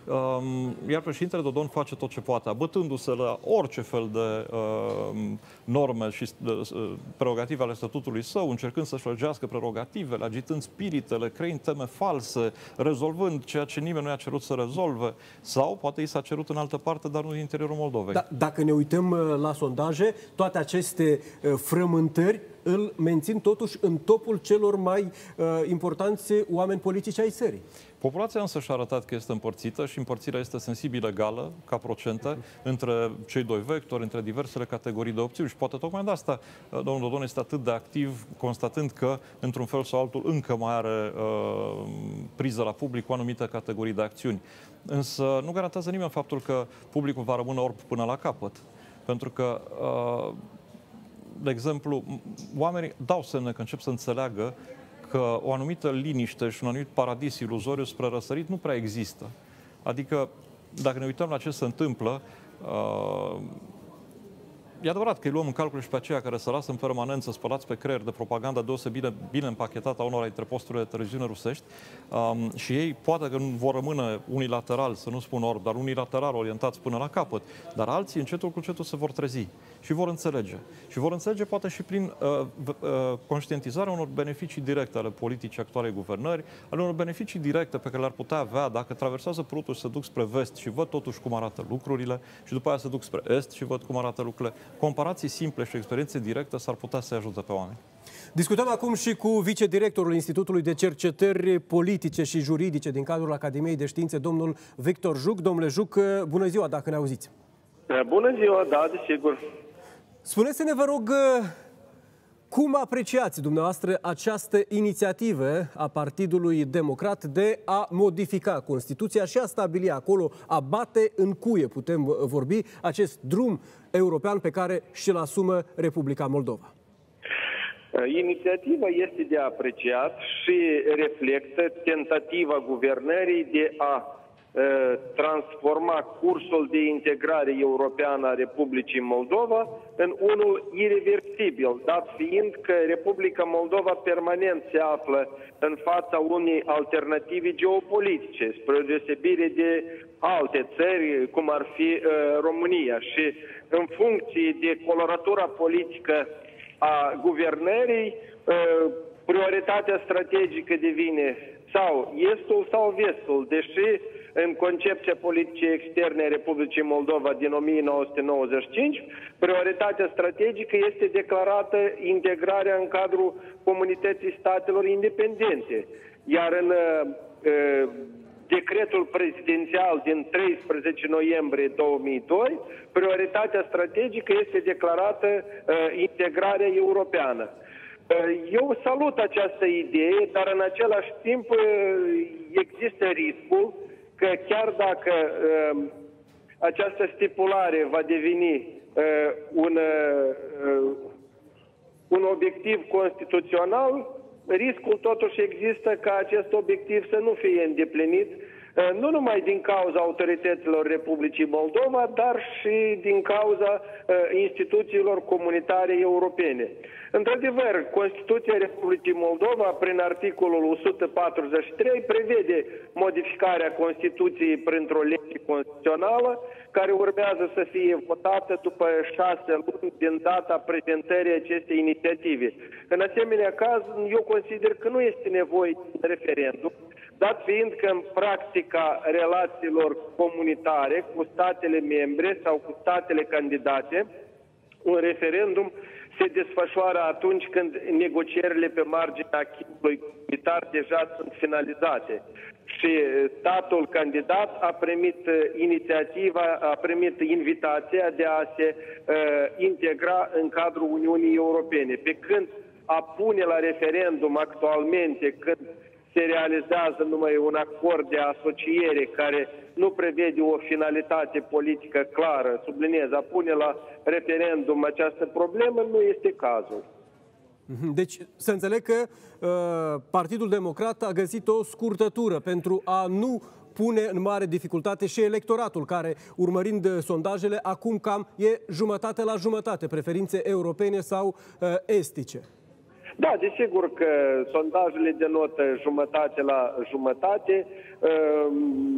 Iar președintele Dodon face tot ce poate, abătându-se la orice fel de norme și prerogative ale statutului său, încercând să-și lăgească prerogativele, agitând spiritele, creând teme false, rezolvând ceea ce nimeni nu i-a cerut să rezolve, sau poate i s-a cerut în altă parte, dar nu din interiorul Moldovei. Da, dacă ne uităm la sondaje, toate aceste frământări îl mențin totuși în topul celor mai uh, importanți oameni politici ai țării. Populația însă și-a arătat că este împărțită și împărțirea este sensibil egală, ca procente, între cei doi vectori, între diversele categorii de opțiuni. Și poate tocmai de asta domnul Dodon este atât de activ, constatând că, într-un fel sau altul, încă mai are uh, priză la public cu anumite categorii de acțiuni. Însă nu garantează nimeni faptul că publicul va rămâne orb până la capăt. Pentru că uh, de exemplu, oamenii dau semne că încep să înțeleagă că o anumită liniște și un anumit paradis iluzoriu spre răsărit nu prea există. Adică, dacă ne uităm la ce se întâmplă, uh, e adevărat că îi luăm în calcul și pe aceia care se lasă în permanență spălați pe creier de propaganda deosebit bine, bine împachetată a unor dintre posturile de televiziune rusești um, și ei poate că nu vor rămâne unilateral, să nu spun orb, dar unilateral orientați până la capăt, dar alții încetul cu încetul se vor trezi și vor înțelege. Și vor înțelege poate și prin uh, uh, conștientizarea unor beneficii directe ale politicii actualei guvernări, ale unor beneficii directe pe care le-ar putea avea dacă traversează prutul și se duc spre vest și văd totuși cum arată lucrurile și după aia se duc spre est și văd cum arată lucrurile. Comparații simple și experiențe directe s-ar putea să-i ajute pe oameni. Discutăm acum și cu vicedirectorul Institutului de Cercetări Politice și Juridice din cadrul Academiei de Științe, domnul Victor Juc. Domnule Juc, bună ziua, dacă ne auziți. Bună ziua, da, desigur. Spuneți-ne, vă rog, cum apreciați dumneavoastră această inițiativă a Partidului Democrat de a modifica Constituția și a stabili acolo, a bate în cuie, putem vorbi, acest drum european pe care și-l asumă Republica Moldova? Inițiativa este de apreciat și reflectă tentativa guvernării de a transforma cursul de integrare europeană a Republicii Moldova în unul irreversibil, dat fiind că Republica Moldova permanent se află în fața unei alternative geopolitice, spre deosebire de alte țări, cum ar fi uh, România. Și în funcție de coloratura politică a guvernării, uh, prioritatea strategică devine sau estul sau vestul, deși în concepția politicii externe a Republicii Moldova din o mie nouă sute nouăzeci și cinci, prioritatea strategică este declarată integrarea în cadrul comunității statelor independente. Iar în uh, decretul prezidențial din treisprezece noiembrie două mii doi, prioritatea strategică este declarată uh, integrarea europeană. Eu salut această idee, dar în același timp există riscul că chiar dacă uh, această stipulare va deveni uh, un, uh, un obiectiv constituțional, riscul totuși există ca acest obiectiv să nu fie îndeplinit, uh, nu numai din cauza autorităților Republicii Moldova, dar și din cauza uh, instituțiilor comunitare europene. Într-adevăr, Constituția Republicii Moldova, prin articolul o sută patruzeci și trei, prevede modificarea Constituției printr-o lege constituțională, care urmează să fie votată după șase luni din data prezentării acestei inițiative. În asemenea caz, eu consider că nu este nevoie de referendum, dat fiind că în practica relațiilor comunitare cu statele membre sau cu statele candidate, un referendum se desfășoară atunci când negocierile pe marginea acquis-ului comunitar deja sunt finalizate. Și statul candidat a primit inițiativa, a primit invitația de a se uh, integra în cadrul Uniunii Europene. Pe când a pune la referendum actualmente, când se realizează numai un acord de asociere care nu prevede o finalitate politică clară, subliniez, a pune la referendum această problemă, nu este cazul. Deci, să înțeleg că uh, Partidul Democrat a găsit o scurtătură pentru a nu pune în mare dificultate și electoratul, care, urmărind sondajele, acum cam e jumătate la jumătate, preferințe europene sau uh, estice. Da, desigur că sondajele denotă jumătate la jumătate.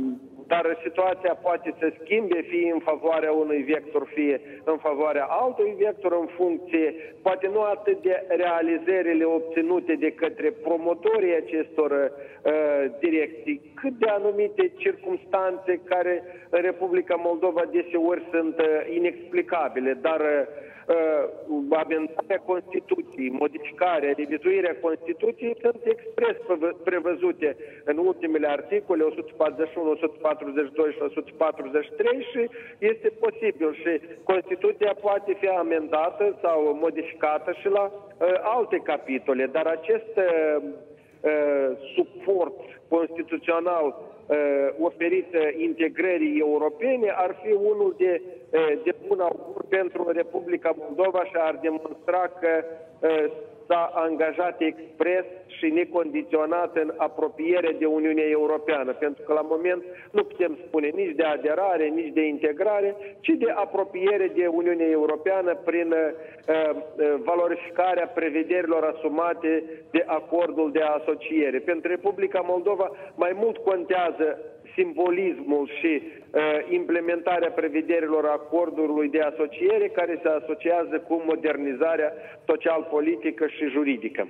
dar situația poate să schimbe, fie în favoarea unui vector, fie în favoarea altui vector, în funcție, poate nu atât de realizările obținute de către promotorii acestor uh, direcții, cât de anumite circumstanțe care în Republica Moldova deseori sunt uh, inexplicabile, dar uh, Uh, amendarea Constituției, modificarea, revizuirea Constituției sunt expres prevăzute în ultimele articole o sută patruzeci și unu, o sută patruzeci și doi și o sută patruzeci și trei și este posibil și Constituția poate fi amendată sau modificată și la uh, alte capitole, dar acest uh, uh, suport constituțional uh, oferit integrării europene ar fi unul de de bun augur pentru Republica Moldova și ar demonstra că s-a angajat expres și necondiționat în apropiere de Uniunea Europeană, pentru că la moment nu putem spune nici de aderare, nici de integrare, ci de apropiere de Uniunea Europeană prin uh, valorificarea prevederilor asumate de acordul de asociere. Pentru Republica Moldova mai mult contează simbolismul și uh, implementarea prevederilor acordului de asociere care se asociază cu modernizarea social-politică și juridică.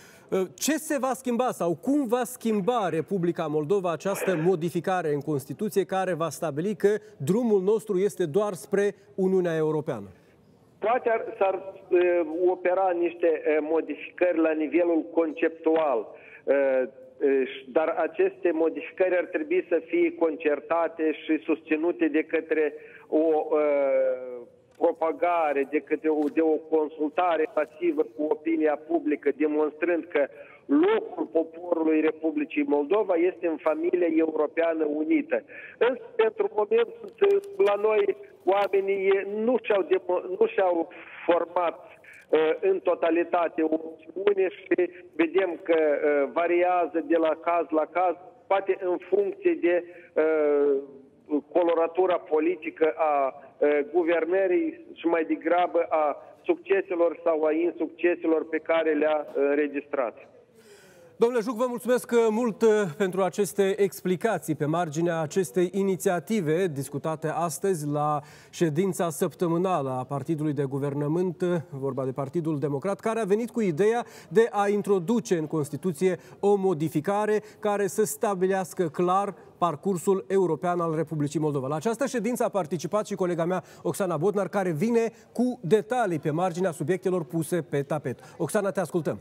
Ce se va schimba sau cum va schimba Republica Moldova această modificare în Constituție care va stabili că drumul nostru este doar spre Uniunea Europeană? Poate s-ar uh, opera niște uh, modificări la nivelul conceptual, uh, dar aceste modificări ar trebui să fie concertate și susținute de către o uh, propagare, de către o, de o consultare pasivă cu opinia publică, demonstrând că locul poporului Republicii Moldova este în familia europeană unită. Însă, pentru moment, la noi oamenii nu și-au, nu și-au format în totalitate o opțiune și vedem că uh, variază de la caz la caz, poate în funcție de uh, coloratura politică a uh, guvernării și mai degrabă a succeselor sau a insucceselor pe care le-a înregistrat. Domnule Juc, vă mulțumesc mult pentru aceste explicații pe marginea acestei inițiative discutate astăzi la ședința săptămânală a Partidului de Guvernământ, vorba de Partidul Democrat, care a venit cu ideea de a introduce în Constituție o modificare care să stabilească clar parcursul european al Republicii Moldova. La această ședință a participat și colega mea, Oxana Bodnar, care vine cu detalii pe marginea subiectelor puse pe tapet. Oxana, te ascultăm.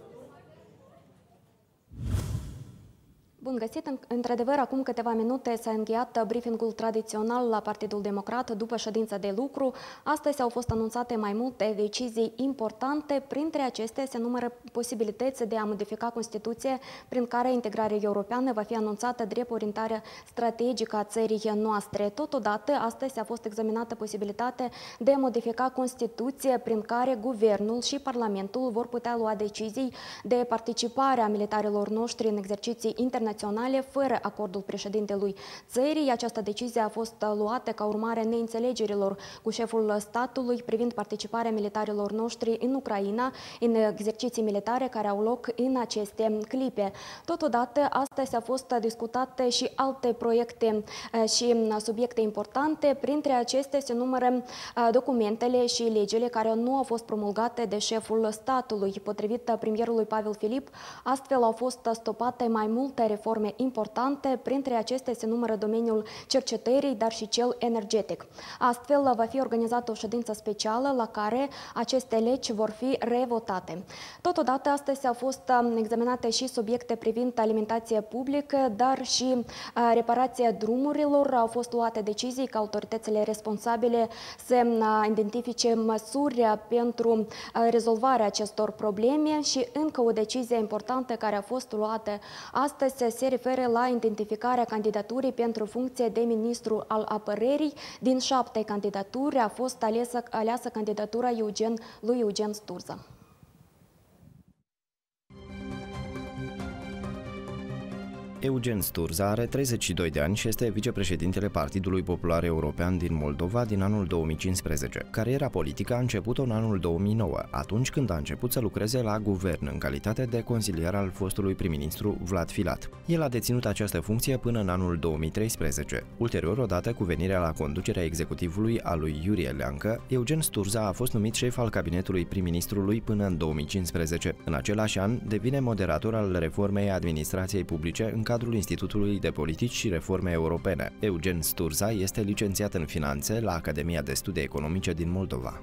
Bun găsit! Într-adevăr, acum câteva minute s-a încheiat briefingul tradițional la Partidul Democrat după ședința de lucru. Astăzi au fost anunțate mai multe decizii importante. Printre acestea se numără posibilități de a modifica Constituția prin care integrarea europeană va fi anunțată drept orientarea strategică a țării noastre. Totodată, astăzi a fost examinată posibilitatea de a modifica Constituția prin care Guvernul și Parlamentul vor putea lua decizii de participare a militarilor noștri în exerciții internaționale fără acordul președintelui țării. Această decizie a fost luată ca urmare a neînțelegerilor cu șeful statului privind participarea militarilor noștri în Ucraina, în exerciții militare care au loc în aceste clipe. Totodată, astăzi au fost discutate și alte proiecte și subiecte importante. Printre acestea se numără documentele și legile care nu au fost promulgate de șeful statului. Potrivit premierului Pavel Filip, astfel au fost stopate mai multe reforme importante, printre acestea se numără domeniul cercetării, dar și cel energetic. Astfel, va fi organizată o ședință specială la care aceste legi vor fi revotate. Totodată, astăzi au fost examinate și subiecte privind alimentația publică, dar și reparația drumurilor. Au fost luate decizii ca autoritățile responsabile să identifice măsuri pentru rezolvarea acestor probleme și încă o decizie importantă care a fost luată astăzi se referă la identificarea candidaturii pentru funcție de ministru al apărării. Din șapte candidaturi a fost aleasă, aleasă candidatura Eugen, lui Eugen Sturza. Eugen Sturza are treizeci și doi de ani și este vicepreședintele Partidului Popular European din Moldova din anul două mii cincisprezece. Cariera politică a început-o în anul două mii nouă, atunci când a început să lucreze la guvern în calitate de consilier al fostului prim-ministru Vlad Filat. El a deținut această funcție până în anul două mii treisprezece. Ulterior, odată cu venirea la conducerea executivului a lui Iurie Leancă, Eugen Sturza a fost numit șef al cabinetului prim-ministrului până în două mii cincisprezece. În același an, devine moderator al reformei administrației publice în cadrul Institutului de Politici și Reforme Europene. Eugen Sturza este licențiat în finanțe la Academia de Studii Economice din Moldova.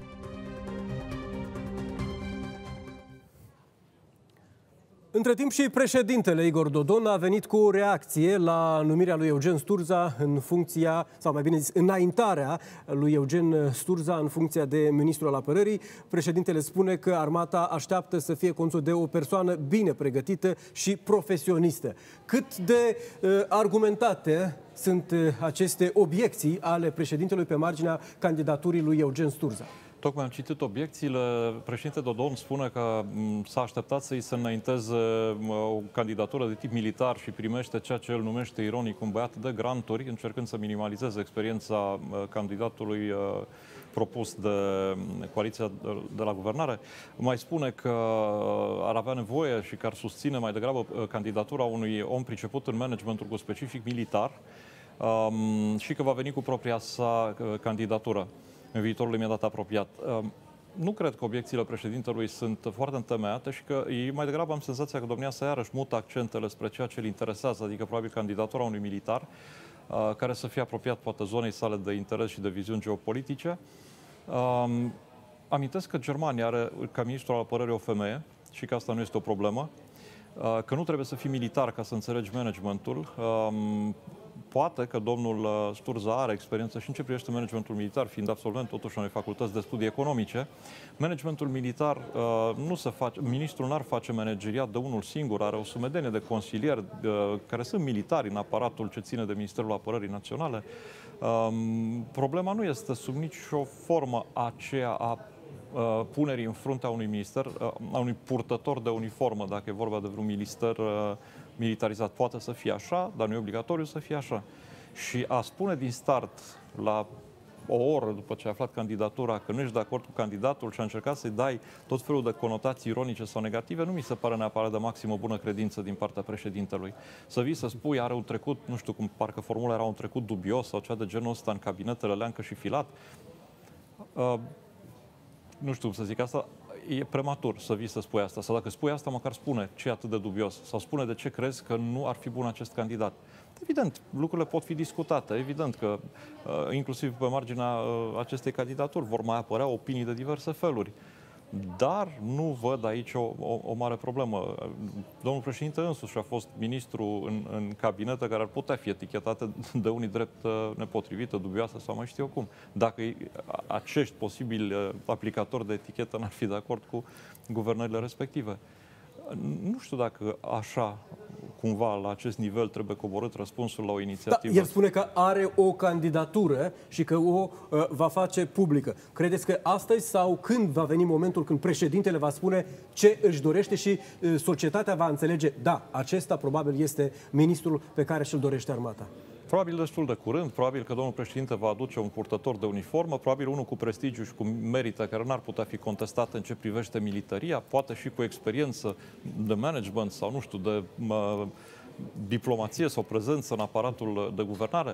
Între timp și președintele Igor Dodon a venit cu o reacție la numirea lui Eugen Sturza în funcția, sau mai bine zis, înaintarea lui Eugen Sturza în funcția de ministru al apărării. Președintele spune că armata așteaptă să fie condusă de o persoană bine pregătită și profesionistă. Cât de uh, argumentate sunt uh, aceste obiecții ale președintelui pe marginea candidaturii lui Eugen Sturza? Tocmai am citit obiecțiile. Președintele Dodon spune că s-a așteptat să-i se înainteze o candidatură de tip militar și primește ceea ce el numește ironic un băiat de granturi, încercând să minimalizeze experiența candidatului propus de coaliția de la guvernare. Mai spune că ar avea nevoie și că ar susține mai degrabă candidatura unui om priceput în managementul cu specific militar și că va veni cu propria sa candidatură în viitorul imediat apropiat. Nu cred că obiecțiile președintelui sunt foarte întemeiate și că mai degrabă am senzația că domnia sa iarăși mută accentele spre ceea ce îl interesează, adică probabil candidatura unui militar care să fie apropiat poate zonei sale de interes și de viziuni geopolitice. Amintesc că Germania are ca ministru al apărării o femeie și că asta nu este o problemă, că nu trebuie să fii militar ca să înțelegi managementul. Poate că domnul Sturza are experiență și în ce privește managementul militar, fiind absolvent totuși unei facultăți de studii economice. Managementul militar nu se face, ministrul n-ar face manageriat de unul singur, are o sumedenie de consilieri care sunt militari în aparatul ce ține de Ministerul Apărării Naționale. Problema nu este sub nicio formă aceea a punerii în fruntea unui minister, a unui purtător de uniformă, dacă e vorba de vreun minister militarizat. Poate să fie așa, dar nu e obligatoriu să fie așa. Și a spune din start, la o oră după ce a aflat candidatura, că nu ești de acord cu candidatul și a încercat să-i dai tot felul de conotații ironice sau negative, nu mi se pare neapărat de maximă bună credință din partea președintelui. Să vii să spui, are un trecut, nu știu cum, parcă formula era un trecut dubios sau cea de genul ăsta în cabinetele Leancă și Filat. Uh, nu știu cum să zic asta, e prematur să vii să spui asta. Sau dacă spui asta, măcar spune ce e atât de dubios. Sau spune de ce crezi că nu ar fi bun acest candidat. Evident, lucrurile pot fi discutate. Evident că, inclusiv pe marginea acestei candidaturi, vor mai apărea opinii de diverse feluri. Dar nu văd aici o, o, o mare problemă. Domnul președinte însuși a fost ministru în, în cabinete care ar putea fi etichetate de unii drept nepotrivită, dubioasă sau mai știu eu cum. Dacă acești posibili aplicatori de etichetă n-ar fi de acord cu guvernările respective. Nu știu dacă așa, cumva, la acest nivel trebuie coborât răspunsul la o inițiativă. Da, el spune că are o candidatură și că o uh, va face publică. Credeți că astăzi sau când va veni momentul când președintele va spune ce își dorește și uh, societatea va înțelege, da, acesta probabil este ministrul pe care și-l dorește armata? Probabil destul de curând, probabil că domnul președinte va aduce un purtător de uniformă, probabil unul cu prestigiu și cu merită care n-ar putea fi contestat în ce privește militaria, poate și cu experiență de management sau, nu știu, de uh, diplomație sau prezență în aparatul de guvernare.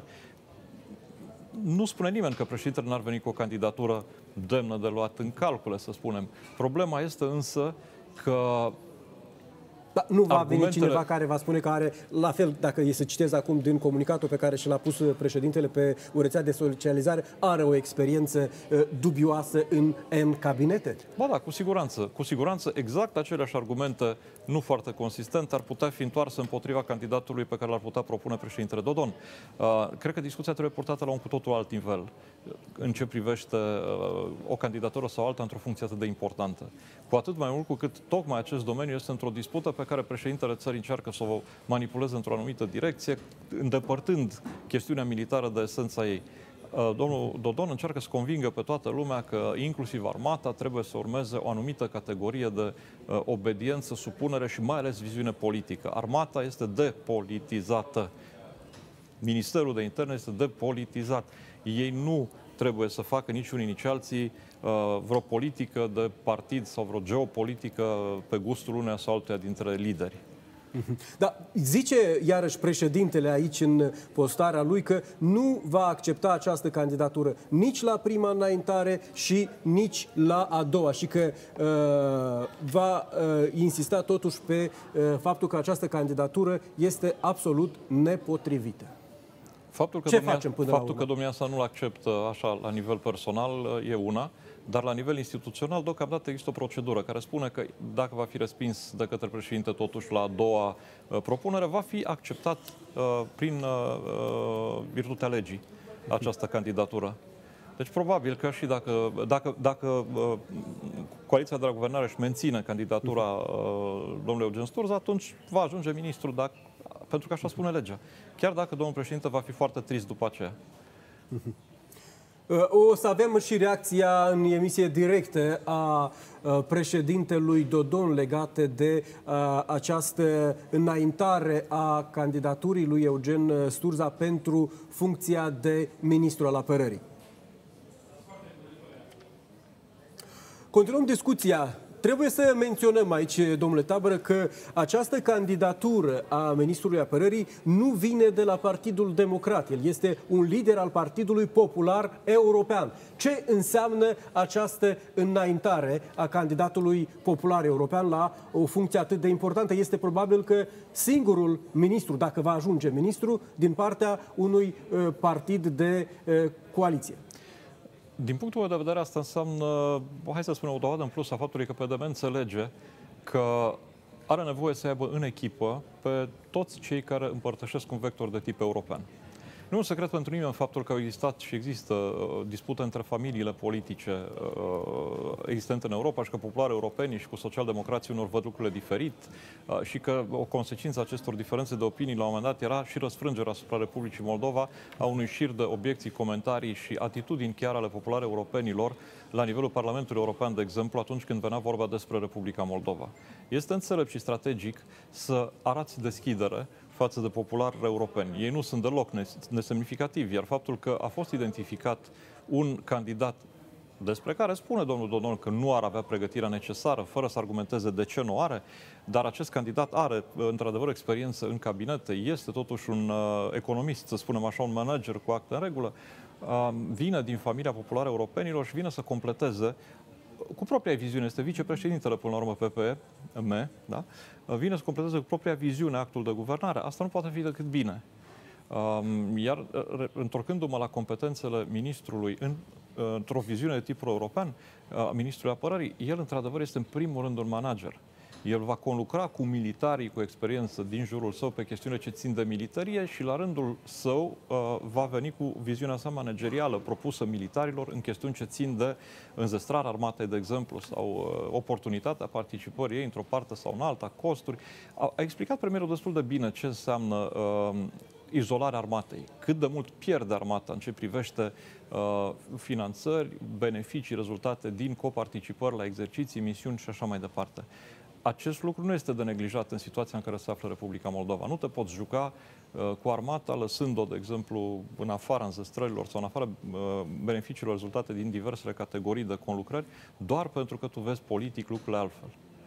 Nu spune nimeni că președintele n-ar veni cu o candidatură demnă de luat în calcule, să spunem. Problema este însă că Da, nu va veni cineva care va spune că are, la fel, dacă e să citez acum din comunicatul pe care și l-a pus președintele pe o rețea de socializare, are o experiență uh, dubioasă în N cabinete? Ba da, cu siguranță. Cu siguranță, exact aceleași argumente nu foarte consistente ar putea fi întoarse împotriva candidatului pe care l-ar putea propune președintele Dodon. Uh, cred că discuția trebuie purtată la un cu totul alt nivel în ce privește uh, o candidatură sau alta într-o funcție atât de importantă. Cu atât mai mult cu cât tocmai acest domeniu este într-o dispută pe care președintele țării încearcă să o manipuleze într-o anumită direcție, îndepărtând chestiunea militară de esența ei. Domnul Dodon încearcă să convingă pe toată lumea că inclusiv armata trebuie să urmeze o anumită categorie de obediență, supunere și mai ales viziune politică. Armata este depolitizată. Ministerul de Interne este depolitizat. Ei nu trebuie să facă nici unii, nici alții vreo politică de partid sau vreo geopolitică pe gustul uneia sau altuia dintre lideri. Da, zice iarăși președintele aici în postarea lui că nu va accepta această candidatură nici la prima înaintare și nici la a doua și că uh, va uh, insista totuși pe uh, faptul că această candidatură este absolut nepotrivită. Faptul că Ce domnia, facem până faptul la urmă? că domnia sa nu-l acceptă așa la nivel personal e una, dar la nivel instituțional deocamdată există o procedură care spune că dacă va fi respins de către președinte totuși la a doua uh, propunere, va fi acceptat uh, prin uh, virtutea legii această candidatură. Deci probabil că și dacă, dacă, dacă uh, coaliția de la guvernare își menține candidatura uh, domnului Eugen Sturza, atunci va ajunge ministru, dacă, pentru că așa spune legea. Chiar dacă domnul președinte va fi foarte trist după aceea. O să avem și reacția în emisie directă a președintelui Dodon legate de această înaintare a candidaturii lui Eugen Sturza pentru funcția de ministru al apărării. Continuăm discuția. Trebuie să menționăm aici, domnule Tabără, că această candidatură a ministrului apărării nu vine de la Partidul Democrat. El este un lider al Partidului Popular European. Ce înseamnă această înaintare a candidatului popular european la o funcție atât de importantă? Este probabil că singurul ministru, dacă va ajunge ministru, din partea unui uh, partid de uh, coaliție. Din punctul meu de vedere, asta înseamnă, hai să spunem, o dovadă în plus a faptului că P D M înțelege că are nevoie să aibă în echipă pe toți cei care împărtășesc un vector de tip european. Nu e un secret pentru nimeni faptul că au existat și există uh, dispute între familiile politice uh, existente în Europa și că populari europenii și cu socialdemocrații unor văd lucrurile diferit uh, și că o consecință a acestor diferențe de opinii la un moment dat era și răsfrângerea asupra Republicii Moldova a unui șir de obiecții, comentarii și atitudini chiar ale populari europenilor la nivelul Parlamentului European, de exemplu, atunci când venea vorba despre Republica Moldova. Este înțelept și strategic să arați deschidere față de populari europeni. Ei nu sunt deloc nesemnificativi, iar faptul că a fost identificat un candidat despre care spune domnul Dodon că nu ar avea pregătirea necesară, fără să argumenteze de ce nu are, dar acest candidat are, într-adevăr, experiență în cabinete, este totuși un uh, economist, să spunem așa, un manager cu acte în regulă, uh, vine din familia populară europenilor și vine să completeze cu propria viziune, este vicepreședintele până la urmă P P M, da? Vine să completeze cu propria viziune actul de guvernare. Asta nu poate fi decât bine. Iar întorcându-mă la competențele ministrului în, într-o viziune de tip european, ministrul apărării, el într-adevăr este în primul rând un manager. El va conlucra cu militarii cu experiență din jurul său pe chestiune ce țin de militarie și la rândul său uh, va veni cu viziunea sa managerială propusă militarilor în chestiuni ce țin de înzestrarea armatei, de exemplu, sau uh, oportunitatea participării ei într-o parte sau în alta, costuri. A, a explicat premierul destul de bine ce înseamnă uh, izolarea armatei, cât de mult pierde armata în ce privește uh, finanțări, beneficii, rezultate din coparticipări la exerciții, misiuni și așa mai departe. Acest lucru nu este de neglijat în situația în care se află Republica Moldova. Nu te poți juca uh, cu armata, lăsând-o, de exemplu, în afara înzestrărilor sau în afara uh, beneficiilor rezultate din diversele categorii de conlucrări, doar pentru că tu vezi politic lucrurile altfel.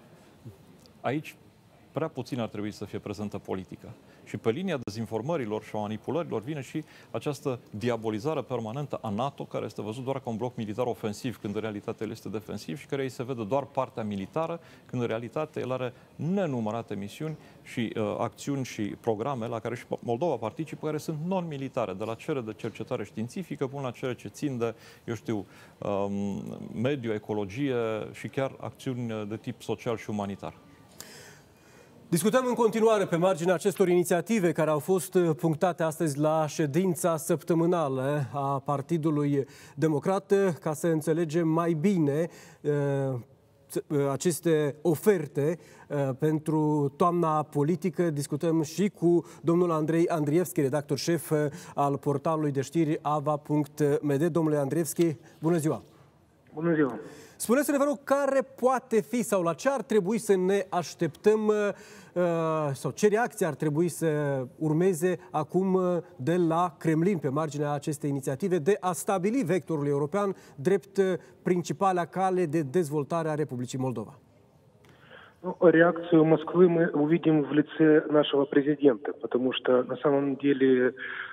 Aici, prea puțin ar trebui să fie prezentă politică. Și pe linia dezinformărilor și a manipulărilor vine și această diabolizare permanentă a NATO, care este văzut doar ca un bloc militar ofensiv, când în realitate el este defensiv și care îi se vede doar partea militară, când în realitate el are nenumărate misiuni și uh, acțiuni și programe la care și Moldova participă, care sunt non-militare, de la cele de cercetare științifică până la cele ce țin de, eu știu, um, mediu, ecologie și chiar acțiuni de tip social și umanitar. Discutăm în continuare pe marginea acestor inițiative care au fost punctate astăzi la ședința săptămânală a Partidului Democrat, ca să înțelegem mai bine. acest, aceste oferte pentru toamna politică. Discutăm și cu domnul Andrei Andrievski, redactor șef al portalului de știri ava punct m d. Domnule Andrievski, bună ziua! Bună ziua! Spuneți-ne, vă rog, care poate fi sau la ce ar trebui să ne așteptăm sau ce reacție ar trebui să urmeze acum de la Kremlin pe marginea acestei inițiative de a stabili vectorul european drept principala cale de dezvoltare a Republicii Moldova? Реакцию Москвы мы увидим в лице нашего президента, потому что на самом деле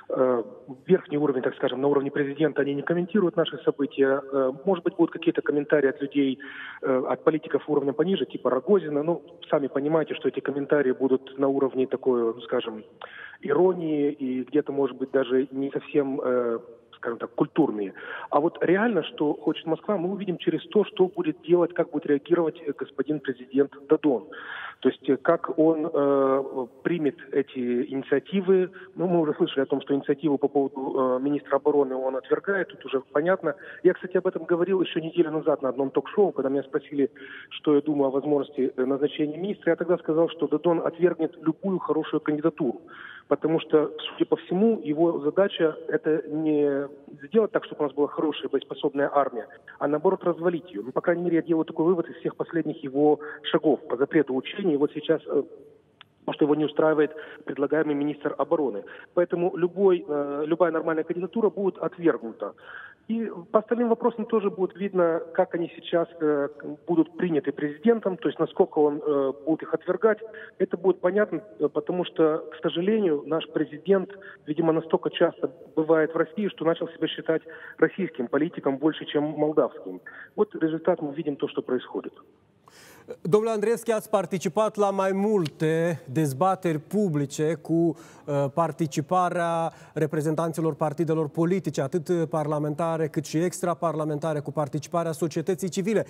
верхний уровень, так скажем, на уровне президента, они не комментируют наши события. Может быть, будут какие-то комментарии от людей, от политиков уровня пониже, типа Рогозина. Ну, сами понимаете, что эти комментарии будут на уровне такой, ну, скажем, иронии и где-то, может быть, даже не совсем, скажем так, культурные. А вот реально, что хочет Москва, мы увидим через то, что будет делать, как будет реагировать господин президент Додон. То есть как он э, примет эти инициативы. Ну, мы уже слышали о том, что инициативу по поводу э, министра обороны он отвергает, тут уже понятно. Я, кстати, об этом говорил еще неделю назад на одном ток-шоу, когда меня спросили, что я думаю о возможности назначения министра. Я тогда сказал, что Додон отвергнет любую хорошую кандидатуру. Потому что, судя по всему, его задача – это не сделать так, чтобы у нас была хорошая боеспособная армия, а наоборот развалить ее. Ну, по крайней мере, я делаю такой вывод из всех последних его шагов по запрету учений. И вот сейчас, потому что его не устраивает предлагаемый министр обороны. Поэтому любой, любая нормальная кандидатура будет отвергнута. И по остальным вопросам тоже будет видно, как они сейчас э, будут приняты президентом, то есть насколько он э, будет их отвергать. Это будет понятно, потому что, к сожалению, наш президент, видимо, настолько часто бывает в России, что начал себя считать российским политиком больше, чем молдавским. Вот результат мы видим то, что происходит. Domnule Andrievski, ați participat la mai multe dezbateri publice cu participarea reprezentanților partidelor politice, atât parlamentare cât și extraparlamentare, cu participarea societății civile.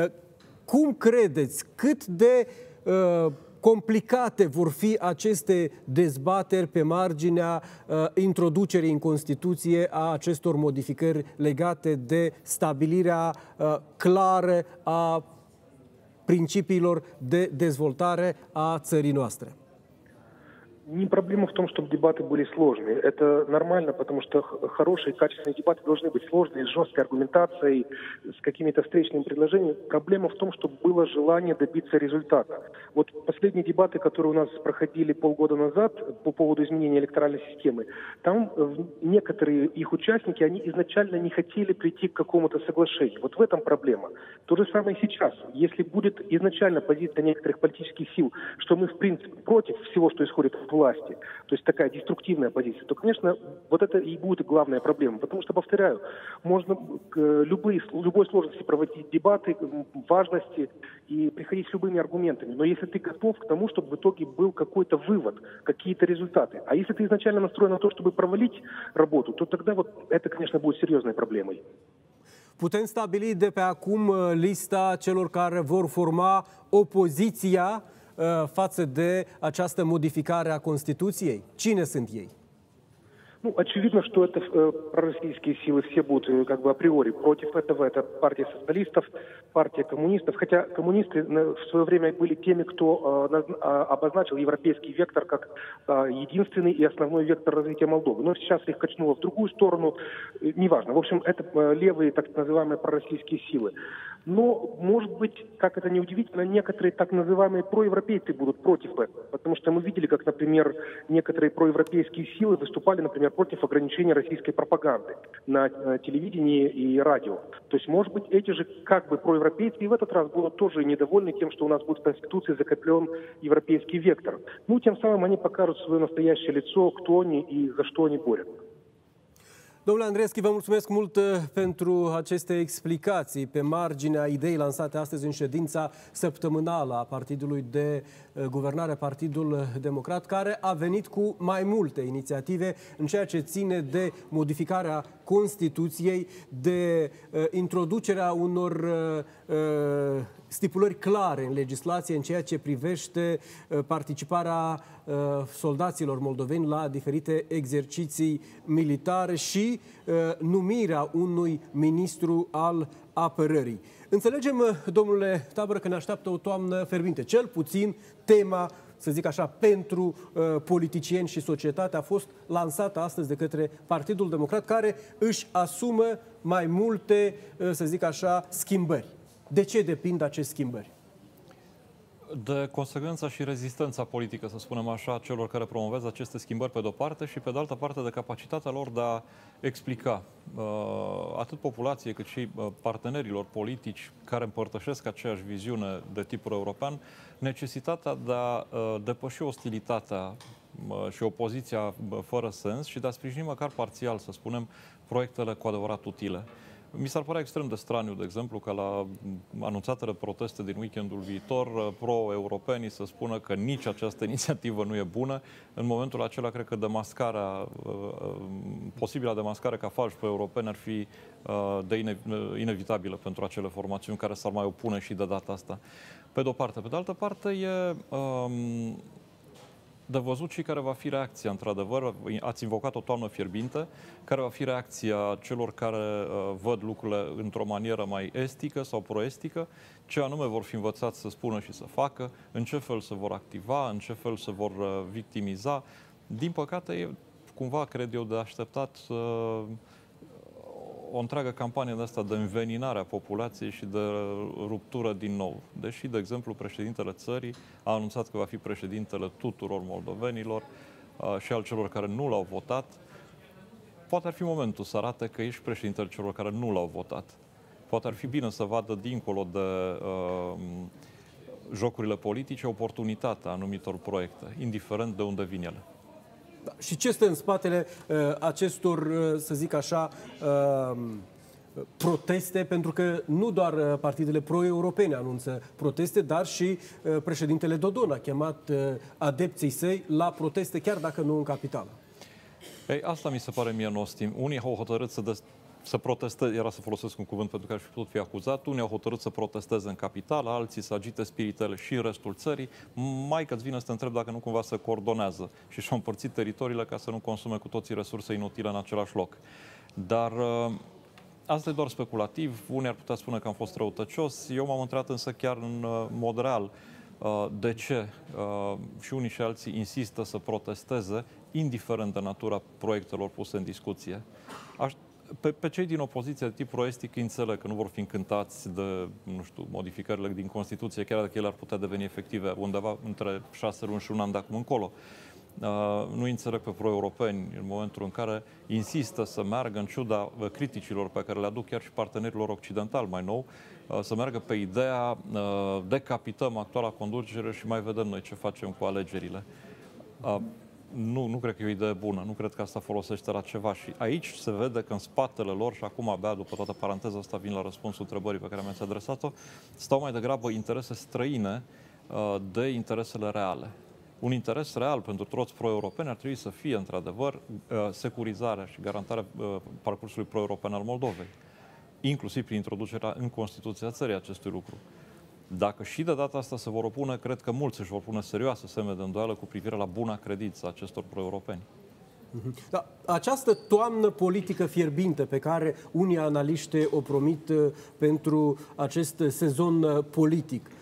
Cum credeți, cât de complicate vor fi aceste dezbateri pe marginea introducerii în Constituție a acestor modificări legate de stabilirea clară a принципиilor de dezvoltare a țării noastre? Не проблема в том, чтобы дебаты были сложные. Это нормально, потому что хорошие, качественные дебаты должны быть сложные, с жесткой аргументацией, с какими-то встречными предложениями. Проблема в том, чтобы было желание добиться результата. Вот последние дебаты, которые у нас проходили полгода назад по поводу изменения электоральной системы, там некоторые их участники, они изначально не хотели прийти к какому-то соглашению. Вот в этом проблема. То же самое и сейчас. Если будет изначально позиция некоторых политических сил, что мы, в принципе, против всего, что исходит от власти, то есть такая деструктивная позиция, то, конечно, вот это и будет главная проблема. Потому что, повторяю, можно любые, любой сложности проводить дебаты, важности и приходить с любыми аргументами. Но если ты готов к тому, чтобы в итоге был какой-то вывод, какие-то результаты. А если ты изначально настроен на то, чтобы провалить работу, то тогда вот это, конечно, будет серьезной проблемой. Putem stabili de pe acum lista celor care vor forma opoziția față de această modificare a Constituției? Cine sunt ei? Ну, очевидно, что это э, пророссийские силы все будут э, как бы априори против этого. Это партия социалистов, партия коммунистов. Хотя коммунисты э, в свое время были теми, кто э, э, обозначил европейский вектор как э, единственный и основной вектор развития Молдовы. Но сейчас их качнуло в другую сторону. Э, неважно. В общем, это э, левые, так называемые пророссийские силы. Но, может быть, как это ни удивительно, некоторые так называемые проевропейцы будут против этого. Потому что мы видели, как, например, некоторые проевропейские силы выступали, например, против ограничения российской пропаганды на телевидении и радио. То есть, может быть, эти же как бы проевропейцы и в этот раз будут тоже недовольны тем, что у нас будет в Конституции закреплен европейский вектор. Ну, тем самым они покажут свое настоящее лицо, кто они и за что они борются. Domnule Andrievski, vă mulțumesc mult pentru aceste explicații pe marginea ideii lansate astăzi în ședința săptămânală a Partidului de Guvernare, Partidul Democrat, care a venit cu mai multe inițiative în ceea ce ține de modificarea Constituției, de introducerea unor stipulări clare în legislație în ceea ce privește participarea soldaților moldoveni la diferite exerciții militare și numirea unui ministru al apărării. Înțelegem, domnule Tabără, că ne așteaptă o toamnă fierbinte. Cel puțin tema, să zic așa, pentru uh, politicieni și societate a fost lansată astăzi de către Partidul Democrat, care își asumă mai multe, uh, să zic așa, schimbări. De ce depind aceste schimbări? De consecvența și rezistența politică, să spunem așa, celor care promovează aceste schimbări pe de-o parte și pe de altă parte de capacitatea lor de a explica uh, atât populației cât și uh, partenerilor politici care împărtășesc aceeași viziune de tipul european, necesitatea de a uh, depăși ostilitatea uh, și opoziția uh, fără sens și de a sprijini măcar parțial, să spunem, proiectele cu adevărat utile. Mi s-ar părea extrem de straniu, de exemplu, ca la anunțatele proteste din weekendul viitor, pro-europenii să spună că nici această inițiativă nu e bună. În momentul acela, cred că demascarea, posibilă demascare ca falși pro-europeni ar fi de inevitabilă pentru acele formațiuni care s-ar mai opune și de data asta. Pe de-o parte. Pe de altă parte, e de văzut și care va fi reacția, într-adevăr. Ați invocat o toamnă fierbinte, care va fi reacția celor care uh, văd lucrurile într-o manieră mai estică sau proestică, ce anume vor fi învățați să spună și să facă, în ce fel se vor activa, în ce fel se vor uh, victimiza. Din păcate, e cumva, cred eu, de așteptat uh, o întreagă campanie de asta de înveninare a populației și de ruptură din nou. Deși, de exemplu, președintele țării a anunțat că va fi președintele tuturor moldovenilor uh, și al celor care nu l-au votat, poate ar fi momentul să arate că ești președintele celor care nu l-au votat. Poate ar fi bine să vadă dincolo de uh, jocurile politice oportunitatea anumitor proiecte, indiferent de unde vin ele. Da. Și ce stă în spatele uh, acestor, uh, să zic așa, uh, proteste? Pentru că nu doar uh, partidele pro-europene anunță proteste, dar și uh, președintele Dodon a chemat uh, adepții săi la proteste, chiar dacă nu în capitală. Ei, asta mi se pare mie nostim. Unii au hotărât să, de- să protesteze, era să folosesc un cuvânt pentru că ar fi putut fi acuzat, unii au hotărât să protesteze în capitală, alții să agite spiritele și în restul țării. Mai că-ți vine să te întreb dacă nu cumva se coordonează și și-au împărțit teritoriile ca să nu consume cu toții resurse inutile în același loc. Dar asta e doar speculativ, unii ar putea spune că am fost răutăcios, eu m-am întrebat însă chiar în mod real de ce și unii și alții insistă să protesteze, indiferent de natura proiectelor puse în discuție. Aș, pe, pe cei din opoziție de tip proestic înțeleg că nu vor fi încântați de, nu știu, modificările din Constituție, chiar dacă ele ar putea deveni efective undeva între șase luni și un an de acum încolo. Uh, nu înțeleg pe pro-europeni în momentul în care insistă să meargă, în ciuda criticilor pe care le aduc chiar și partenerilor occidentali mai nou, uh, să meargă pe ideea uh, decapităm actuala conducere și mai vedem noi ce facem cu alegerile. Uh, Nu, nu cred că e o idee bună, nu cred că asta folosește la ceva și aici se vede că în spatele lor, și acum abia după toată paranteza asta vin la răspunsul întrebării pe care mi-ați adresat-o, stau mai degrabă interese străine uh, de interesele reale. Un interes real pentru toți pro-europeni ar trebui să fie, într-adevăr, uh, securizarea și garantarea uh, parcursului pro-european al Moldovei, inclusiv prin introducerea în Constituția țării acestui lucru. Dacă și de data asta se vor opune, cred că mulți își vor pune serioase semne de îndoială cu privire la buna credință a acestor pro-europeni. Da, această toamnă politică fierbinte pe care unii analiști o promit pentru acest sezon politic,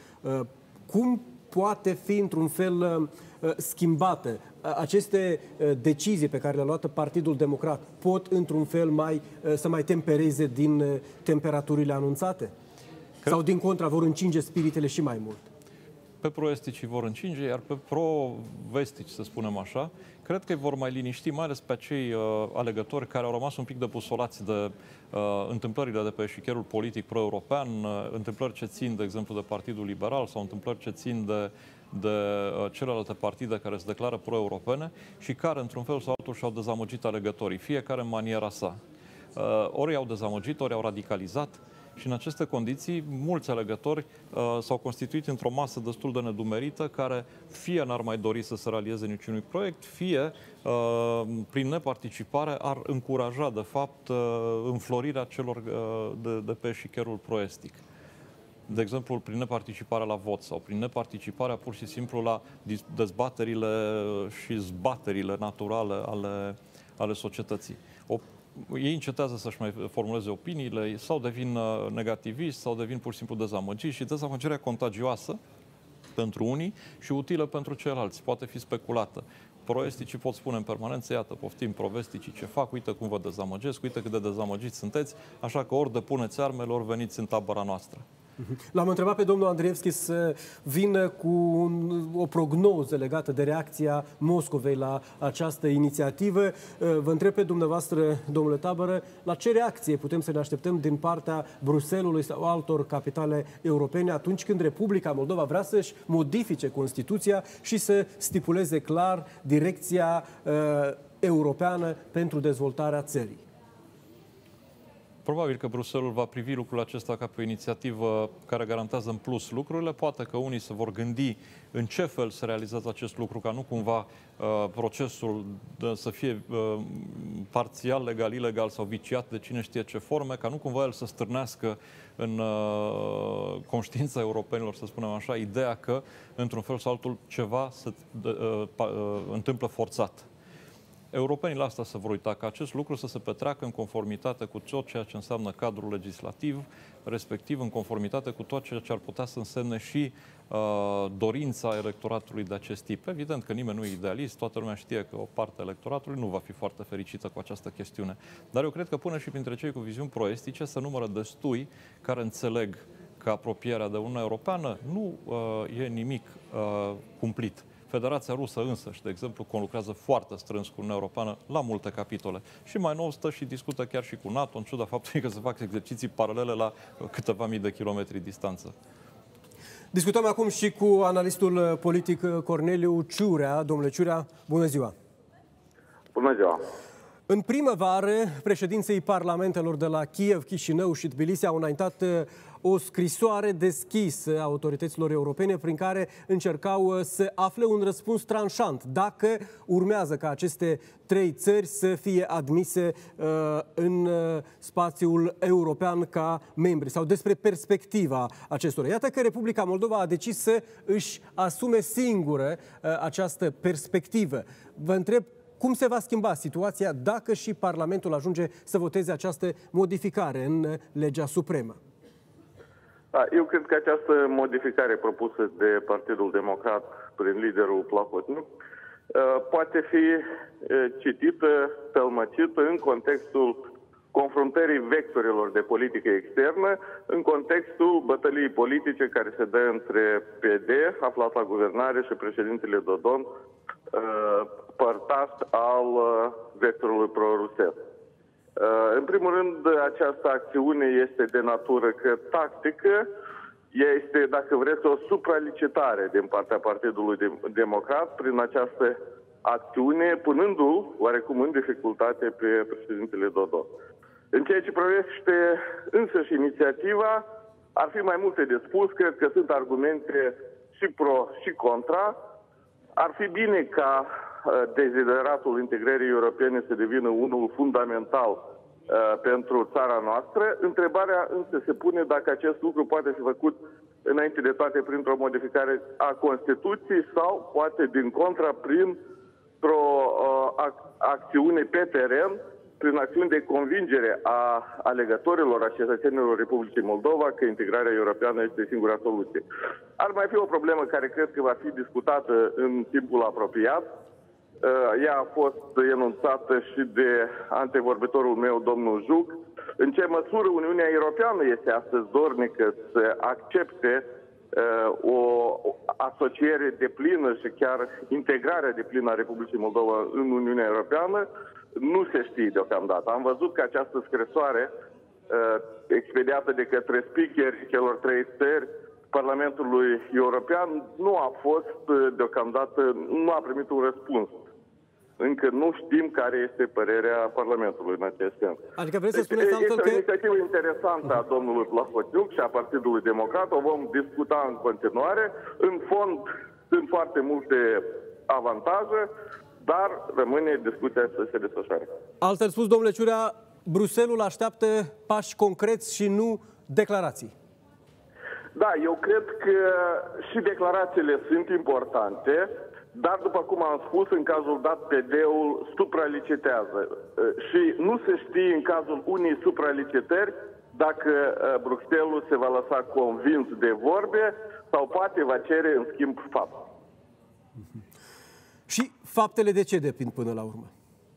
cum poate fi într-un fel schimbată? Aceste decizii pe care le-a luat Partidul Democrat pot într-un fel mai, să mai tempereze din temperaturile anunțate? Cred... Sau din contra vor încinge spiritele și mai mult? Pe pro-estici vor încinge, iar pe pro-vestici, să spunem așa, cred că îi vor mai liniști, mai ales pe acei uh, alegători care au rămas un pic debusolați de uh, întâmplările de pe eșichierul politic pro-european, uh, întâmplări ce țin, de exemplu, de Partidul Liberal sau întâmplări ce țin de, de uh, celelalte partide care se declară pro-europene și care, într-un fel sau altul, și-au dezamăgit alegătorii, fiecare în maniera sa. Uh, ori i-au dezamăgit, ori i-au radicalizat. Și în aceste condiții, mulți alegători uh, s-au constituit într-o masă destul de nedumerită, care fie n-ar mai dori să se realizeze niciunui proiect, fie, uh, prin neparticipare, ar încuraja, de fapt, uh, înflorirea celor uh, de, de pe eșichierul proestic. de exemplu, prin neparticiparea la vot sau prin neparticiparea pur și simplu la dezbaterile și zbaterile naturale ale, ale societății. O, ei încetează să-și mai formuleze opiniile sau devin negativiști sau devin pur și simplu dezamăgiți și dezamăgirea contagioasă pentru unii și utilă pentru ceilalți. Poate fi speculată. Proesticii pot spune în permanență, iată, poftim provesticii ce fac, uite cum vă dezamăgesc, uite cât de dezamăgiți sunteți, așa că ori depuneți armele, ori veniți în tabăra noastră. L-am întrebat pe domnul Andrievski să vină cu un, o prognoză legată de reacția Moscovei la această inițiativă. Vă întreb pe dumneavoastră, domnule Tabără, la ce reacție putem să ne așteptăm din partea Bruxellesului sau altor capitale europene atunci când Republica Moldova vrea să-și modifice Constituția și să stipuleze clar direcția uh, europeană pentru dezvoltarea țării? Probabil că Bruxelles va privi lucrul acesta ca pe o inițiativă care garantează în plus lucrurile. Poate că unii se vor gândi în ce fel să realizează acest lucru, ca nu cumva uh, procesul de, să fie uh, parțial legal, ilegal sau viciat de cine știe ce forme, ca nu cumva el să stârnească în uh, conștiința europenilor, să spunem așa, ideea că, într-un fel sau altul, ceva se uh, uh, întâmplă forțat. Europenii la asta se vor uita, ca acest lucru să se petreacă în conformitate cu tot ceea ce înseamnă cadrul legislativ, respectiv în conformitate cu tot ceea ce ar putea să însemne și uh, dorința electoratului de acest tip. Evident că nimeni nu e idealist, toată lumea știe că o parte a electoratului nu va fi foarte fericită cu această chestiune. Dar eu cred că până și printre cei cu viziuni proestice se numără destui care înțeleg că apropierea de Uniunea Europeană nu uh, e nimic uh, cumplit. Federația Rusă însăși, de exemplu, conlucrează foarte strâns cu Uniunea Europeană la multe capitole. Și mai nou stă și discută chiar și cu NATO, în ciuda faptului că se fac exerciții paralele la câteva mii de kilometri distanță. Discutăm acum și cu analistul politic Corneliu Ciurea. Domnule Ciurea, bună ziua! Bună ziua! În primăvară, președinții parlamentelor de la Kiev, Chișinău și Tbilisi au înaintat o scrisoare deschisă autorităților europene prin care încercau să afle un răspuns tranșant dacă urmează ca aceste trei țări să fie admise uh, în uh, spațiul european ca membri sau despre perspectiva acestora. Iată că Republica Moldova a decis să își asume singură uh, această perspectivă. Vă întreb, cum se va schimba situația dacă și Parlamentul ajunge să voteze această modificare în legea supremă? Da, eu cred că această modificare propusă de Partidul Democrat prin liderul Plahotniuc poate fi citită, tălmăcită în contextul confruntării vectorilor de politică externă, în contextul bătăliei politice care se dă între P D, aflat la guvernare, și președintele Dodon, părtaș al vectorului pro-rusesc. În primul rând, această acțiune este de natură că tactică, ea este, dacă vreți, o supralicitare din partea Partidului Democrat prin această acțiune, punându-l oarecum în dificultate pe președintele Dodon. În ceea ce privește însăși inițiativa, ar fi mai multe de spus, cred că sunt argumente și pro și contra. Ar fi bine ca dezideratul integrării europene să devină unul fundamental uh, pentru țara noastră. Întrebarea însă se pune dacă acest lucru poate fi făcut înainte de toate printr-o modificare a Constituției sau poate din contra printr-o uh, ac- acțiune pe teren, prin acțiuni de convingere a alegătorilor, a cetățenilor Republicii Moldova că integrarea europeană este singura soluție. Ar mai fi o problemă care cred că va fi discutată în timpul apropiat. Ea a fost enunțată și de antevorbitorul meu, domnul Juc. În ce măsură Uniunea Europeană este astăzi dornică să accepte uh, o asociere deplină și chiar integrarea deplină a Republicii Moldova în Uniunea Europeană, nu se știe deocamdată. Am văzut că această scrisoare uh, expediată de către speakerii celor trei țări Parlamentului European nu a fost deocamdată, nu a primit un răspuns. Încă nu știm care este părerea Parlamentului în acest sens. Adică vreți să deci, spuneți altfel este că... o inițiativă interesantă a domnului Plahotniuc și a Partidului Democrat. O vom discuta în continuare. În fond sunt foarte multe avantaje, dar rămâne discuția să se desfășoare. Altfel spus, domnule Ciurea, Bruxelles așteaptă pași concreți și nu declarații. Da, eu cred că și declarațiile sunt importante, dar după cum am spus, în cazul dat, P D-ul supralicitează. Și nu se știe în cazul unei supralicitări dacă Bruxelles se va lăsa convins de vorbe sau poate va cere în schimb fapte. Și faptele de ce depind până la urmă?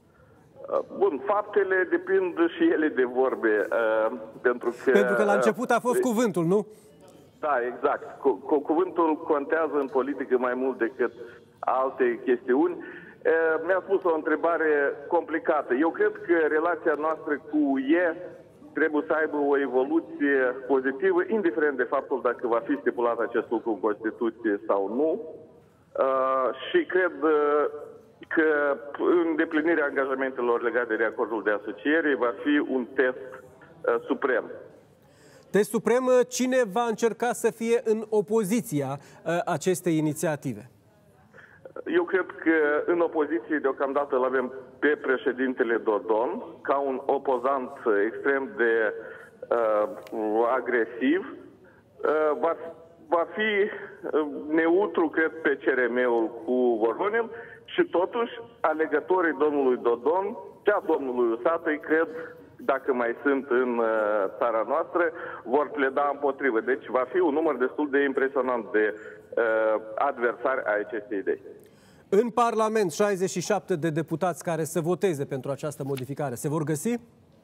Bun, faptele depind și ele de vorbe. Pentru că, pentru că la început a fost cuvântul, nu? Da, exact. Cu, cu, cuvântul contează în politică mai mult decât alte chestiuni. Mi-a spus o întrebare complicată. Eu cred că relația noastră cu U E trebuie să aibă o evoluție pozitivă, indiferent de faptul dacă va fi stipulat acest lucru în Constituție sau nu. Uh, și cred uh, că îndeplinirea angajamentelor legate de acordul de asociere va fi un test uh, suprem. Test suprem, cine va încerca să fie în opoziția uh, acestei inițiative? Eu cred că în opoziție deocamdată îl avem pe președintele Dodon ca un opozant extrem de uh, agresiv. Uh, va, va fi neutru, cred, pe C R M-ul cu Voronin și totuși alegătorii domnului Dodon, cea domnului Usatăi, cred, dacă mai sunt în uh, țara noastră, vor pleda împotrivă. Deci va fi un număr destul de impresionant de uh, adversari a acestei idei. În Parlament, șaizeci și șapte de deputați care să voteze pentru această modificare, se vor găsi?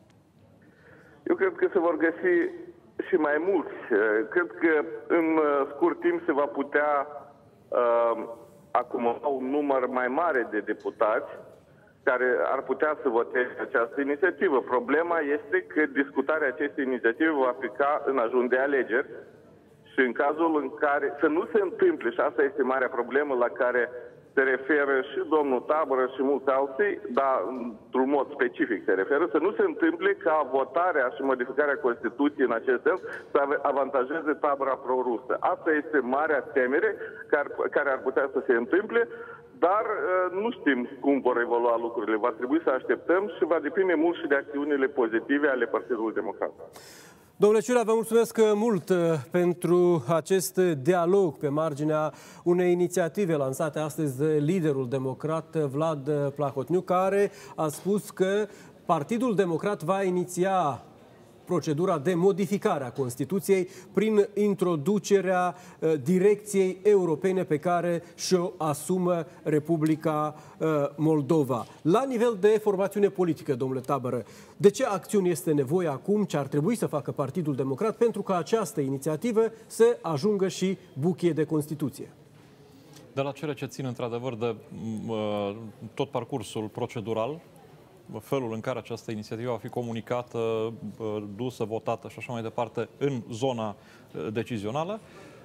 Eu cred că se vor găsi și mai mulți. Cred că în scurt timp se va putea uh, acumula un număr mai mare de deputați care ar putea să voteze această inițiativă. Problema este că discutarea acestei inițiative va aplica în ajun de alegeri și în cazul în care să nu se întâmple, și asta este marea problemă la care se referă și domnul Tabără și mulți alții, dar într-un mod specific se referă, să nu se întâmple ca votarea și modificarea Constituției în acest sens să avantajeze tabăra pro-rusă. Asta este marea temere care, care ar putea să se întâmple, dar nu știm cum vor evolua lucrurile. Va trebui să așteptăm și va depinde mult și de acțiunile pozitive ale Partidului Democrat. Domnule Ciurea, vă mulțumesc mult pentru acest dialog pe marginea unei inițiative lansate astăzi de liderul democrat Vlad Plahotniuc, care a spus că Partidul Democrat va iniția procedura de modificare a Constituției prin introducerea uh, direcției europene pe care și-o asumă Republica uh, Moldova. La nivel de formațiune politică, domnule Tabără, de ce acțiuni este nevoie acum, ce ar trebui să facă Partidul Democrat pentru ca această inițiativă să ajungă și buchie de Constituție? De la cele ce țin într-adevăr de uh, tot parcursul procedural, felul în care această inițiativă va fi comunicată, dusă, votată și așa mai departe în zona decizională.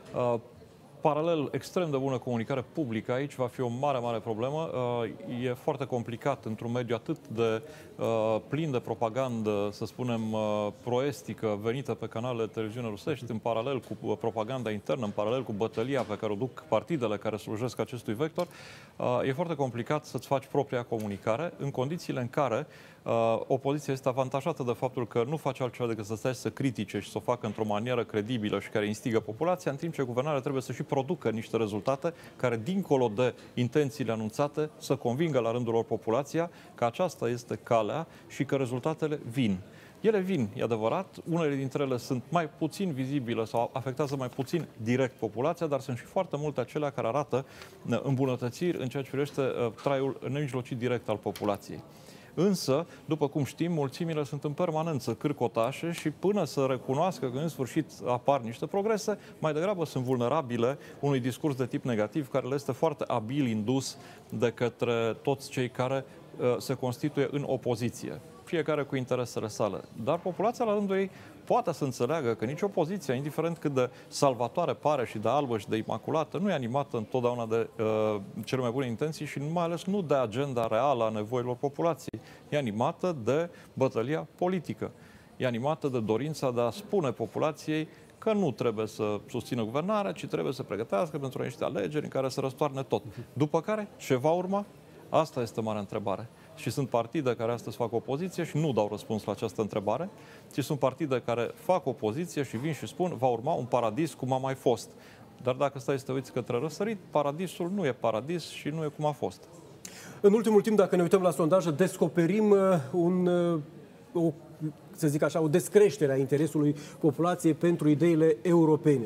Paralel, extrem de bună comunicare publică aici va fi o mare, mare problemă. E foarte complicat într-un mediu atât de plin de propagandă, să spunem, proestică, venită pe canalele de televiziune rusești, în paralel cu propaganda internă, în paralel cu bătălia pe care o duc partidele care slujesc acestui vector. E foarte complicat să-ți faci propria comunicare în condițiile în care Uh, opoziția este avantajată de faptul că nu face altceva decât să stai să critique și să o facă într-o manieră credibilă și care instigă populația, în timp ce guvernarea trebuie să și producă niște rezultate care, dincolo de intențiile anunțate, să convingă la rândul lor populația că aceasta este calea și că rezultatele vin. Ele vin, e adevărat, unele dintre ele sunt mai puțin vizibile sau afectează mai puțin direct populația, dar sunt și foarte multe acelea care arată îmbunătățiri în ceea ce privește uh, traiul nemijlocit direct al populației. Însă, după cum știm, mulțimile sunt în permanență cârcotașe și până să recunoască că în sfârșit apar niște progrese, mai degrabă sunt vulnerabile unui discurs de tip negativ care le este foarte abil indus de către toți cei care uh, se constituie în opoziție, fiecare cu interesele sale. Dar populația la rândul ei poate să înțeleagă că nici opoziția, indiferent cât de salvatoare pare și de albă și de imaculată, nu e animată întotdeauna de uh, cele mai bune intenții și mai ales nu de agenda reală a nevoilor populației. E animată de bătălia politică. E animată de dorința de a spune populației că nu trebuie să susțină guvernarea, ci trebuie să pregătească pentru niște alegeri în care să răstoarne tot. După care, ce va urma? Asta este marea întrebare. Și sunt partide care astăzi fac opoziție și nu dau răspuns la această întrebare, ci sunt partide care fac opoziție și vin și spun va urma un paradis cum a mai fost. Dar dacă stai să te uiți către răsărit, paradisul nu e paradis și nu e cum a fost. În ultimul timp, dacă ne uităm la sondaje, descoperim un, o, să zic așa, o descreștere a interesului populației pentru ideile europene.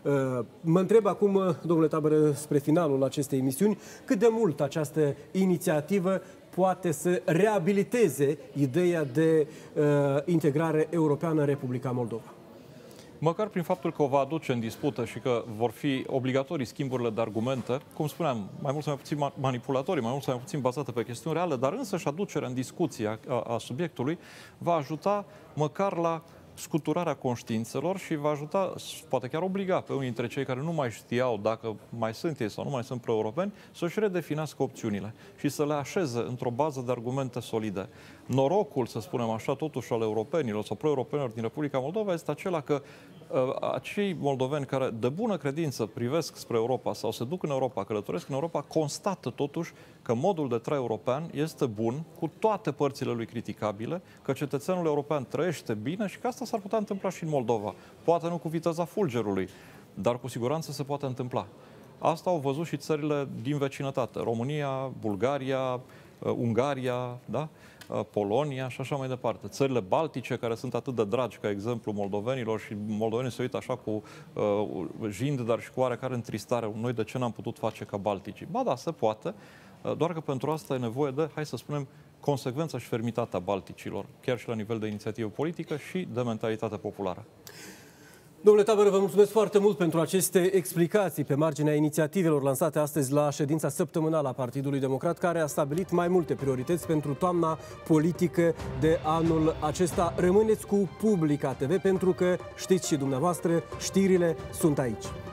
Mă întreb acum, domnule Tabără, spre finalul acestei emisiuni, cât de mult această inițiativă poate să reabiliteze ideea de uh, integrare europeană în Republica Moldova? Măcar prin faptul că o va aduce în dispută și că vor fi obligatorii schimburile de argumente, cum spuneam, mai mult sau mai puțin manipulatorii, mai mult sau mai puțin bazate pe chestiuni reale, dar însăși aducerea în discuție a, a, a subiectului va ajuta măcar la scuturarea conștiințelor și va ajuta, poate chiar obliga pe unii dintre cei care nu mai știau dacă mai sunt ei sau nu mai sunt pro-europeni, să-și redefinească opțiunile și să le așeze într-o bază de argumente solide. Norocul, să spunem așa, totuși al europenilor sau pro-europenilor din Republica Moldova este acela că uh, acei moldoveni care de bună credință privesc spre Europa sau se duc în Europa, călătoresc în Europa, constată totuși că modul de trai european este bun, cu toate părțile lui criticabile, că cetățeanul european trăiește bine și că asta s-ar putea întâmpla și în Moldova. Poate nu cu viteza fulgerului, dar cu siguranță se poate întâmpla. Asta au văzut și țările din vecinătate. România, Bulgaria, Ungaria, da? Polonia și așa mai departe. Țările baltice, care sunt atât de dragi ca exemplu moldovenilor și moldovenii se uită așa cu uh, jind, dar și cu oarecare întristare. Noi de ce n-am putut face ca balticii? Ba da, se poate, doar că pentru asta e nevoie de, hai să spunem, consecvența și fermitatea balticilor, chiar și la nivel de inițiativă politică și de mentalitate populară. Domnule Tabără, vă mulțumesc foarte mult pentru aceste explicații pe marginea inițiativelor lansate astăzi la ședința săptămânală a Partidului Democrat, care a stabilit mai multe priorități pentru toamna politică de anul acesta. Rămâneți cu Publica T V, pentru că știți și dumneavoastră, știrile sunt aici.